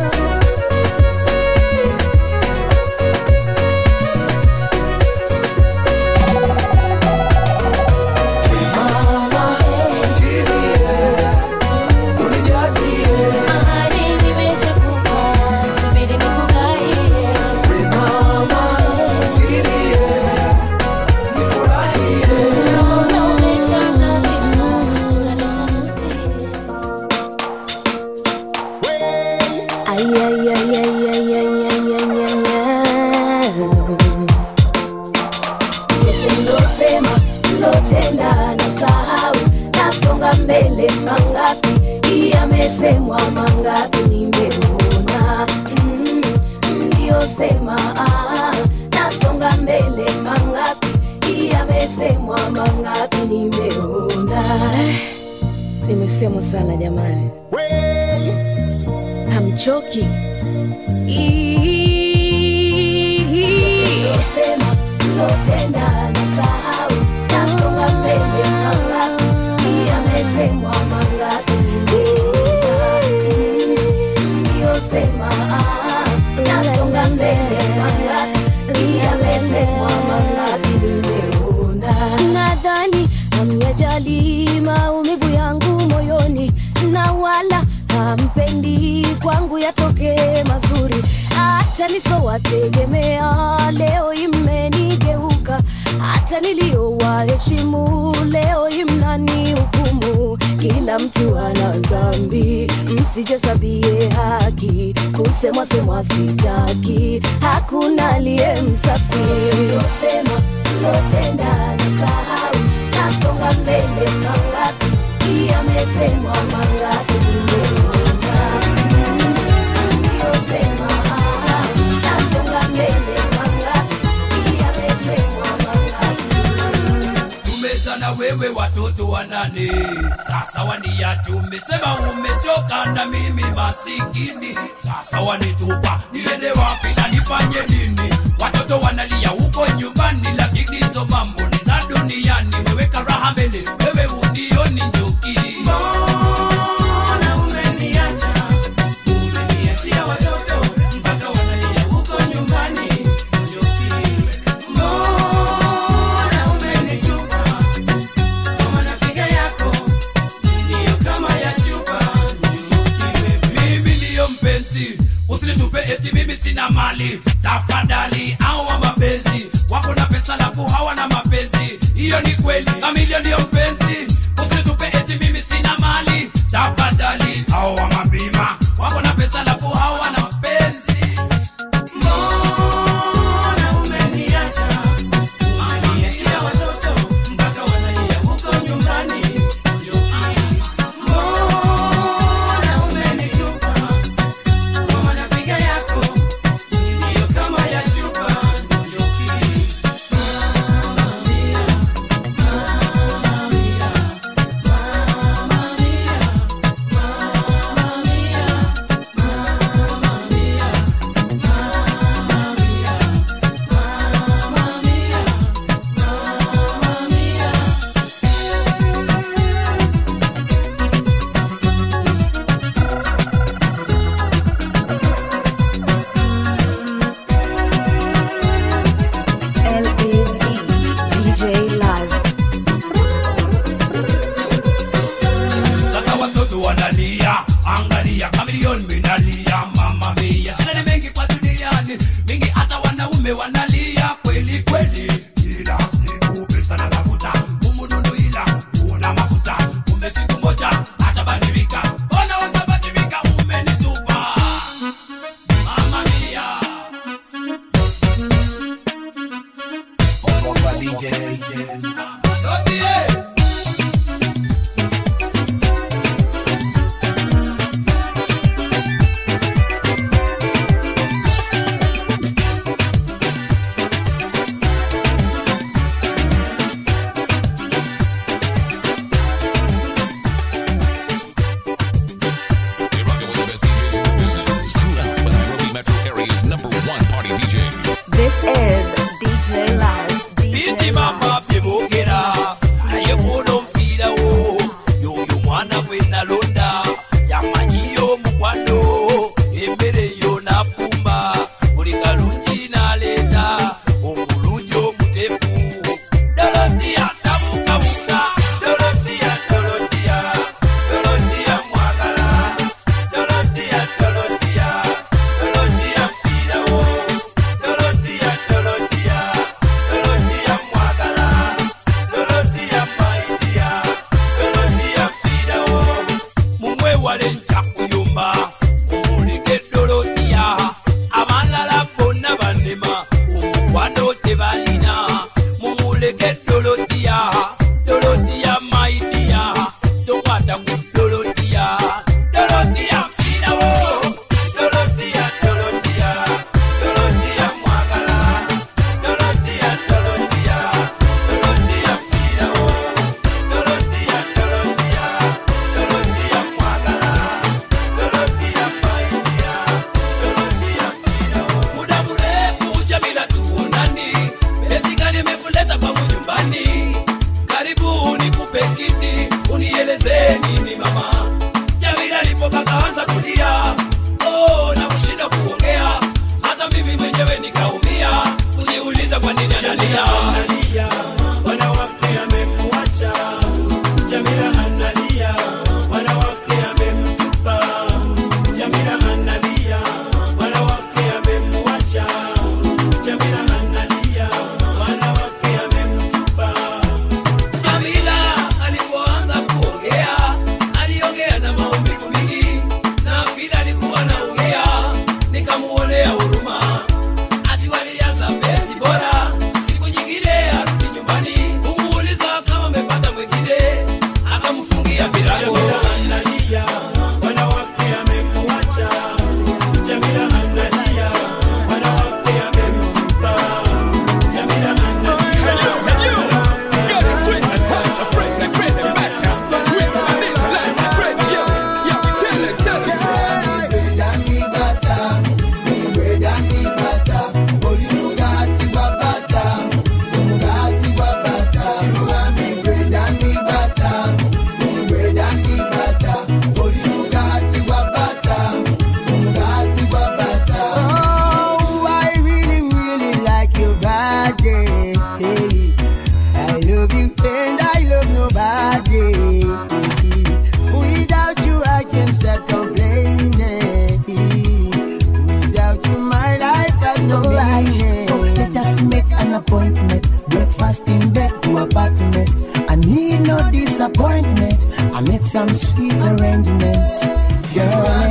Nimesemwa sana jamani, hamchoki? Sema lotenda na sahau nasonga mbele mangapi yamesemwa mangapi ndio sema nasonga mbele mangapi yamesemwa mangapi nimeona. Nadhani hamyajali maumivu yangu moyoni, na wala hampendi kwangu yatoke mazuri. Hata nisowategemea leo imenigeuka, hata niliowaheshimu leo imnani hukumu. Kila mtu ana dhambi, msijihesabie haki. Kusemwa semwa sitaki, hakuna aliye msafi. Sema lotenda na sahau nasonga mbele mangapi yamesemwa mangapi nimeona. Ndio sema nasonga mbele mangapi yamesemwa mangapi. Tumezana wewe watoto wanane, sasa waniacha. Umesema umechoka na mimi masikini, sasa wanitupa. Niende wapi na nifanye nini? Watoto wanalia huko nyumbani, lakini hizo mambo ni za duniani. Nimeweka raha mbele, wewe unioni njoki. Mbona umeniacha? Umeniachia watoto mpaka wanalia huko nyumbani, njoki. Mbona umenitupa? Kama nafiga yako niyo kama ya chupa, njoki. Mimi ndiyo mpenzi, usinitupe eti mimi sina mali. Tafadhali hawa mapenzi wako na pesa lafu hawana mapenzi, hiyo ni kweli. Kamilio ndiyo mpenzi, usinitupe eti mimi sina mali. Tafadhali hawa mabima wako na pesa lafu hawana mapenzi. Mbona umeniacha? Umeniachia watoto mpaka wanalia huko nyumbani, njoki. Mbona umenitupa? Kama nafiga yako niyo kama ya chupa, njoki. DJ Laz. Sasa watoto wanalia, angalia kamilioni minalia, mama mia. Shida ni mengi kwa duniani, mingi hata wanaume wanalia kweli kweli. Kila siku pesa na tafuta, umununu ila una mafuta. Kumbe siku moja atabadilika, ona wanabadilika, umenitupa mama mia. wale nchakuyumba umuleke Dorotia abalala bonna banema omukwano tebalina mumuleke Dorotia Dorotia my dear tokwata ku Dorotia Dorotia finawo Dorotia Dorotia Dorotia mwagala Dorotia Dorotia Dorotia finawo Dorotia Dorotia Dorotia mwagala Dorotia my dear Dorotia finawo muda mrefu Jamila tuonani bezika nimekuleta kwangu nyumbani karibu nikupe kiti unieleze nini mama Jamila alipoka kaanza kulia na kushinda kuongea hata mimi mwenyewe nikaumia kujiuliza kwa nini analia wanawake amemwacha Jamila analia wanawake amemtupa Jamila analia wanawake amemwacha Jamila analia wanawake amemtupa Jamila alipoanza kuongea aliongea na maumivu mingi na bila alikuwa anaongea nikamuonea huruma ati walianza penzi bora siku nyingine arudi nyumbani kumuuliza kama amepata mwingine akamfungia milango analia wanawake amemwacha Jamila analia wanawake amemtupa Jamila Oh, I really, really like your body. I love you and I love nobody. Without you, I can't start complaining. Without you, my life has no meaning. Oh, let us make an appointment. Breakfast in bed to apartment. I need no disappointment. I make some sweet arrangements. Girl,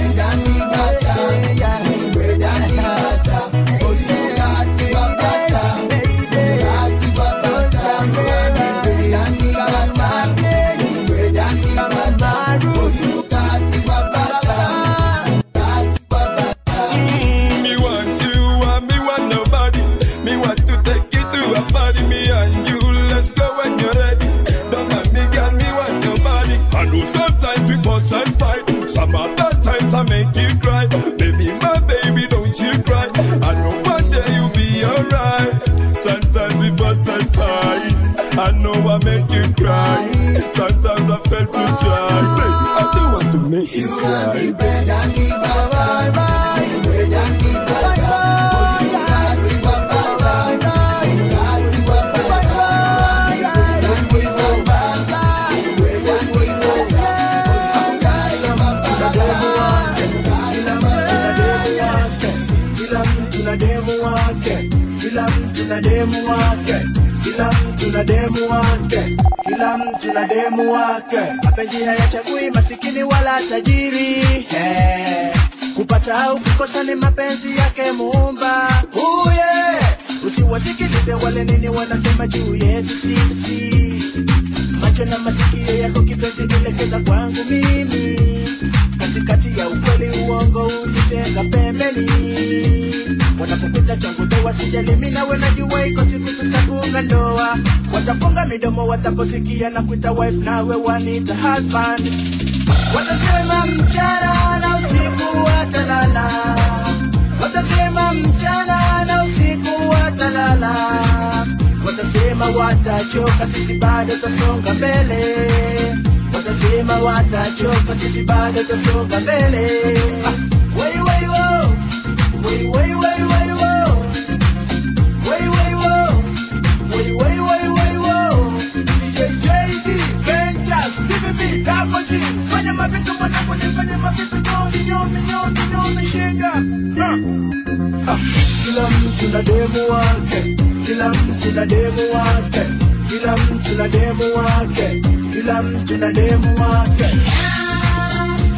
Me want you and me want nobody. Me want to take you to a party. Me and you, let's go when you're ready. Don't mind me, girl, me want your body. I know sometimes we fuss and fight. Some other times I make you cry. Baby, my baby, don't you cry. I know one day you'll be alright. Sometimes we fuss and fight. I know I make you cry. Sometimes I felt to try. Baby, I don't want to make you cry. Kila mtu na demu wake, kila mtu na demu wake, kila mtu na demu wake, kila mtu na demu wake. Mapenzi hayachagui masikini wala tajiri, kupata au kukosa ni mapenzi yake Muumba. Usiwasikilize wale nini wanasema juu yetu sisi. Macho na masikio yako kipenzi elekeza kwangu mimi. Katikati ya ukweli uongo ulitenga pembeni. Wanapokuta changu doa sijali mimi nawe najua iko siku tutafunga ndoa. Watafunga midomo wataposikia na kuita wife nawe wanita husband. Watasema mchana na usiku watalala. Watasema mchana na usiku watalala. Watasema watachoka sisi bado tutasonga mbele. Watasema watachoka sisi bado tutasonga mbele. Way way wo. Way way way way wo. Way way wo. Way way way way wo. DJ JD Kenta Stevie B Dapo G. Fanya mavitu mwanangu nifanye mavitu nyoni shinda. Kila mtu na demu wake, kila mtu na demu wake, kila mtu na demu wake, kila mtu na demu wake.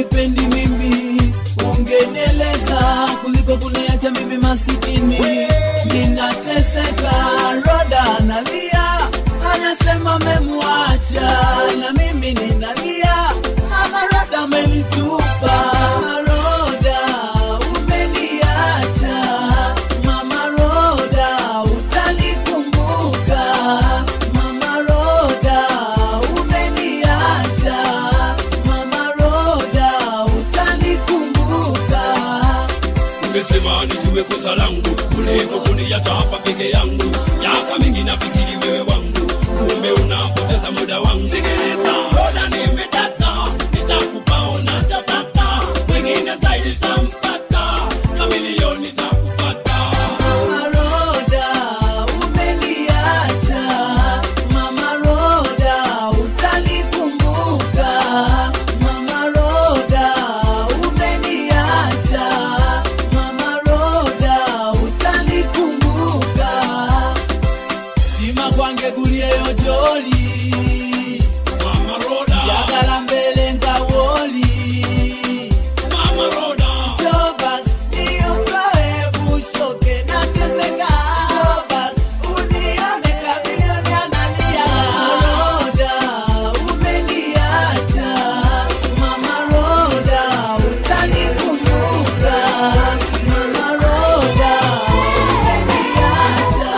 unipendi mimi, ungeneleza kuliko kuniacha mimi masikini. Ninateseka, Roda analia, anasema memwacha, na mimi ninalia, ama Roda amenitupa. Roda umeniacha, Mama Roda utanikumbuka. Mama Roda umeniacha, Mama Roda utanikumbuka. Ungesema nijue kosa langu kuliko kuniacha hapa peke yangu. Miaka mingi nafikiri wewe wangu, kumbe unapoteza muda wangu. Sikiliza, Roda nimedata, nitakupa unachotaka, wengine zaidi tampata, na milioni takupata. Mama Roda umeniacha, Mama Roda utanikumbuka. Mama Roda umeniacha, Mama Roda utanikumbuka. Sima kwange kulie yojoli, Mama Roda yagala mbele ngawoli. Mama Roda Jobas niondoe bushoke na teseka. Jobas unione kabila nianalia. Roda umeniacha, Mama Roda utanikumbuka. Mama Roda umeniacha,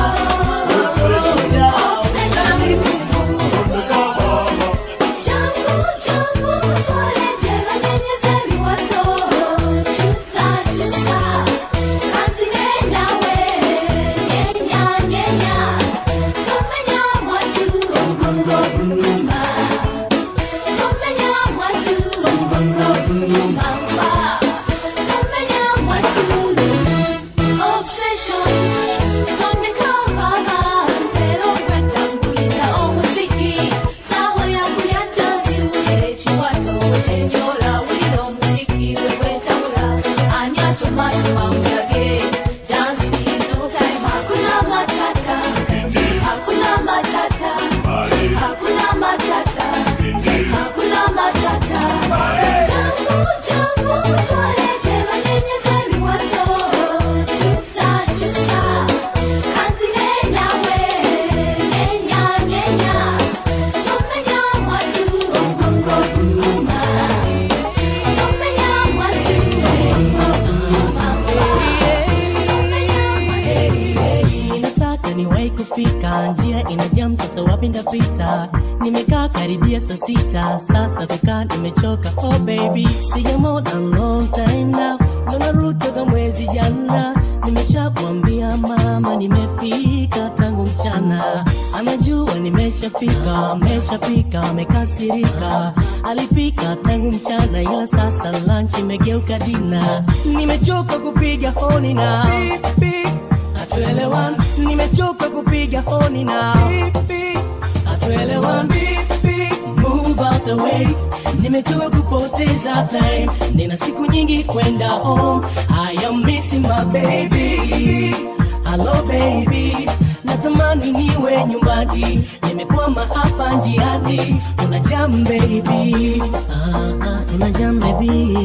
Roda Nataka niwahi kufika, njia inajam sasa wapi ndapita. Nimekaa karibia saa 6, sasa kukaa nimechoka. Oh baby, sijamona long time now, ndo narudi toka mwezi jana. Nimeshamwambia mama nimefika tangu mchana, anajua nimeshafika, ameshapika, amekasirika. Alipika tangu mchana ila sasa lunch imegeuka dina. Nimechoka kupiga honi na hatuelewani, nimechoka kupiga honi na hatuelewani. Move out the way, nimechoka kupoteza time, nina siku nyingi kwenda home. I am missing my baby. Hello baby, natamani niwe nyumbani, nimekwama hapa njiani. Una jam baby, una jam baby.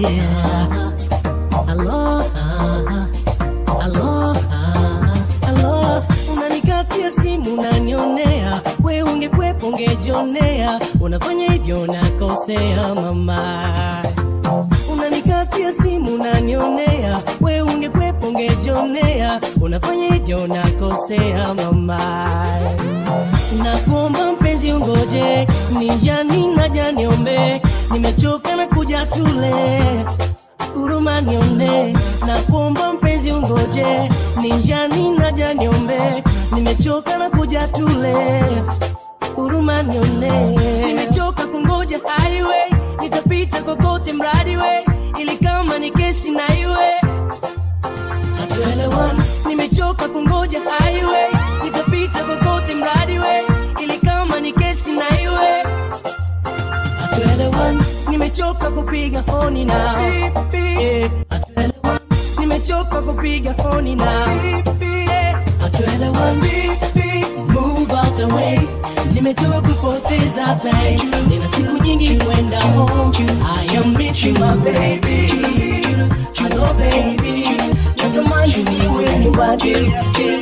Hello, hello, hello. Unanikatia simu unanionea, we ungekwepo ungejionea. Unafanya hivyo nakosea mama. Unanikatia simu unanionea, we ungekwepo ungejionea. Unafanya hivyo nakosea mama. Nakuomba mpenzi ungoje, nijani naja niombe. Nimechoka na kuja tule, huruma nione. Nakuomba mpenzi ungoje, nijani naja niombe. Nimechoka na kuja tule, huruma nione. Nimechoka kungoja highway, nitapita kokote mradi we, ili kama ni kesi na iwe hatuelewani. Nimechoka kungoja highway, nitapita kokote mradi we, ili kama ni kesi na iwe hatuelewani. Nimechoka kupiga honi na hatuelewani. Nimechoka kupiga honi na hatuelewani. Move out the way, nimechoka kupoteza time, nina siku nyingi kwenda home. I am rich my baby. Hello baby, natamani niwe anybody.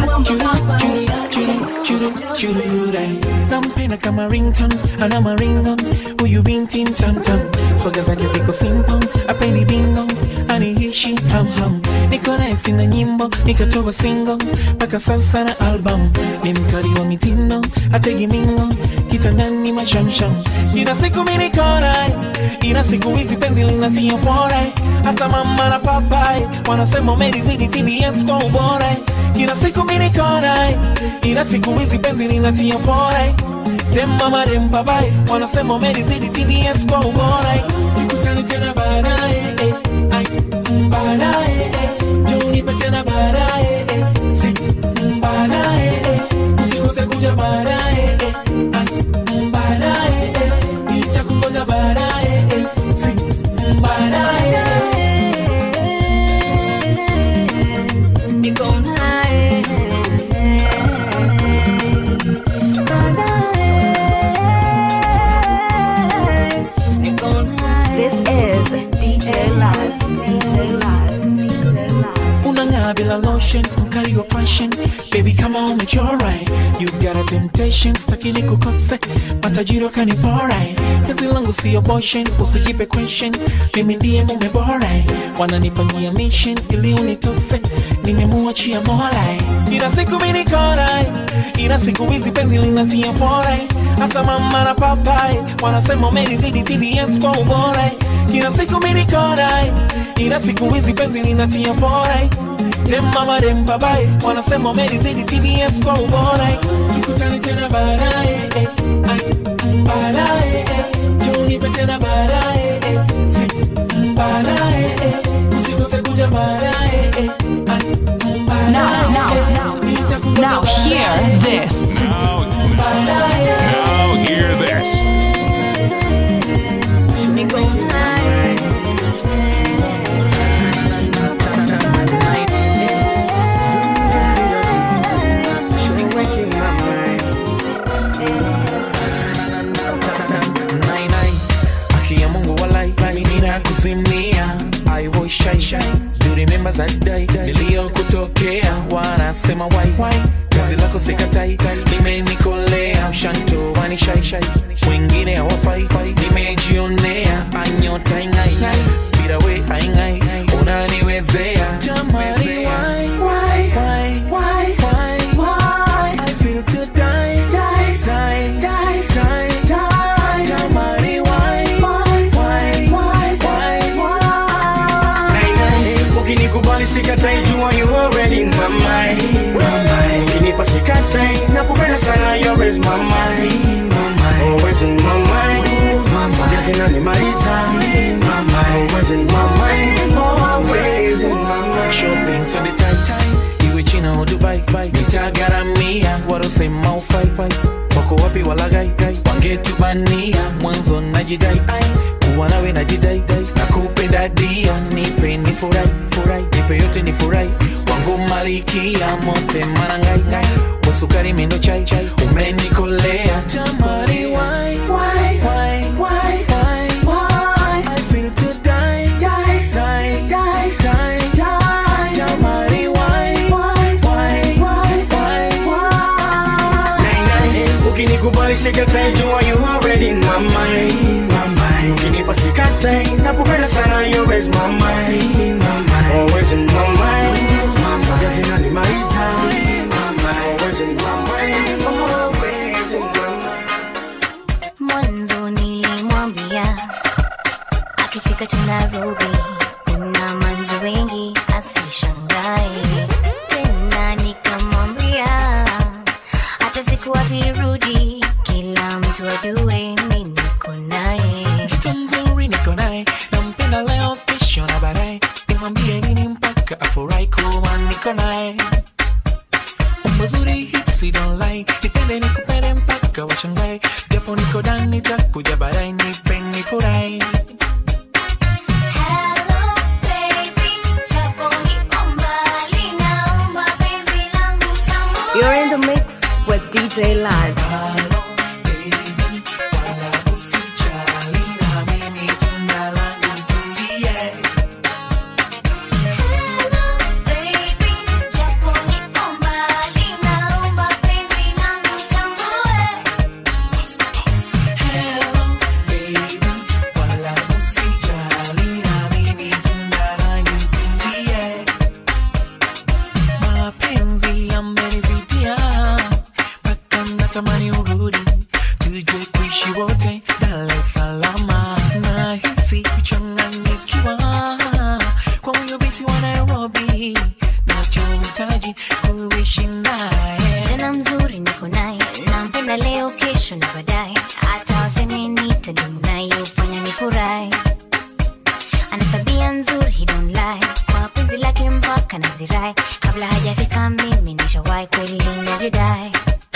Nampenda kama ringtone, ana maringon. Huyu binti mtamtam, swaga zake ziko simple, apendi bingo, anihishi ham. Niko naye sina nyimbo, nikatoa single, mpaka sasa na album. Ni mkali wa mitindo, ategi mingo, kitandani mashamsham. Ina siku mimi niko naye, ina siku hizi penzi linatia fore. Hata mama na papai wanasema umenizidi TBS kwa ubora. Ina siku mimi niko naye, ina siku hizi penzi linatia fore. Dem mama dem papai wanasema umenizidi TBS kwa ubora. Tukutane tena baadaye, baadaye, Johnny patena baadaye, si baadaye, usikose kuja baadaye, baadaye, nitakungoja baadaye, si baadaye. Niko naye This is DJ Laz. Unang'aa bila lotion, mkali wa fashion. Baby kama umechora, you got a temptation, staki nikukose, matajiri kanipora. Penzi langu si abortion, usijipe question, mimi ndiye mume bora. Wananipangia mission ili unitose, nimemuachia Mola. Ila siku mimi niko naye, ila siku hizi penzi linatia fora. Hata mama na papai wanasema umenizidi TBS kwa ubora. Ila siku mimi niko naye, ila siku hizi penzi linatia fora. Dem mama dem papai wanasema umenizidi TBS kwa ubora. Tukutane tena baadaye, baadaye, Johnny patena baadaye, si baadaye, usikose kuja baadaye, Now hear this. Now hear this. Akia Mungu walai, ninakuzimia. I was shy. Do remember that day niliyokutokea? Wanasema why kazi lako sikatai, nimenikolea. Ushanto wani shy, wengine hawafai, nimejionea. Anyota ingai, bila we aingai, unaniwezea. Jamani why I feel to die. Jamani why ukinikubali sikatai, jua you already in my mind. Ukinipa sikatai, nakupenda sana, you always my mind. Always in my mind. Jazi nanimaliza, always in my mind. Always in my mind. Shopping to the tight, iwe China au Dubai, nitagaramia. Warosema ufai, wako wapi walagai, wangetubania. Mwanzo najidai, kuwa nawe najidai, nakupenda dia. Nipe nifurai, nipe yote nifurai. Wangu malikia, mote manangai, musukari mendo chai, umenikolea. Jamani why I feel to die. Jamani why ukinikubali sikatai, jua you already in my mind. Ukinipa sikatai, nakupenda sana, you always my mind. Always in my mind. Jazi nanimaliza, always in my mind. Always in my mind. Mwanzo nilimwambia akifika tu Nairobi kuna manzi wengi asishangae. Tena nikamwambia hata siku akirudi kila mtu ajue mimi niko naye. Mtoto mzuri niko naye, nampenda leo kesho na baadaye. Nimwambie nini mpaka afurahi kuwa niko naye. Umazuri hipsi don't lie, nipende nikupende mpaka washangae. Japo niko ndani nitakuja baadaye, nipe nifurahi. You're in the mix with DJ Laz. natamani urudi tuje kuishi wote Dar es Salaam. Nahisi kuchanganyikiwa kwa huyo binti wa Nairobi, nachohitaji kuishi naye. Jana mzuri niko naye, nampenda leo, kesho na baadaye, hata waseme nitadumu naye, ufanya nifurahi. Ana tabia nzuri, he don't lie, kwa penzi lake mpaka nazirai, kabla hajafika mimi nishawahi kweli najidai.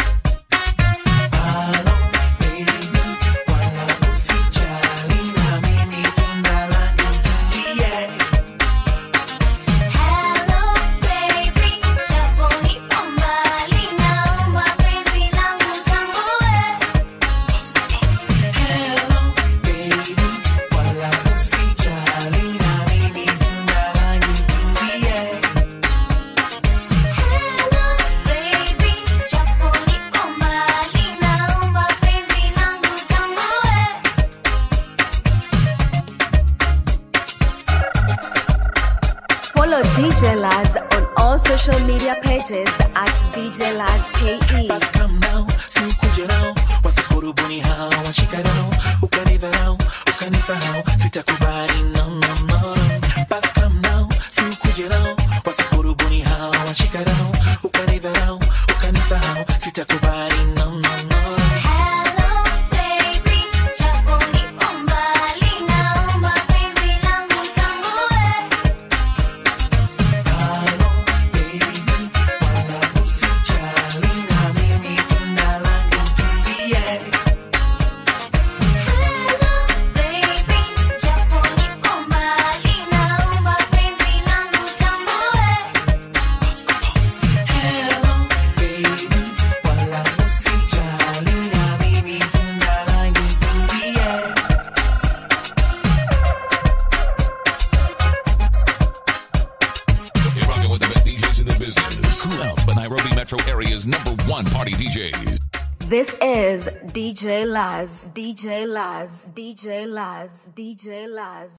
Follow DJ Laz on all social media pages at DJ Laz KE. Come now, sikuje nao, wasikurubuni hao, washikadao, ukanidharau, ukanisahau, sitakubali, no, no, no. Bas come now, sikuje nao, wasikurubuni hao, washikadao, ukanidharau, ukanisahau, sitakubali, no, no, no. Area's #1 party DJs. This is DJ Laz, DJ Laz, DJ Laz, DJ Laz.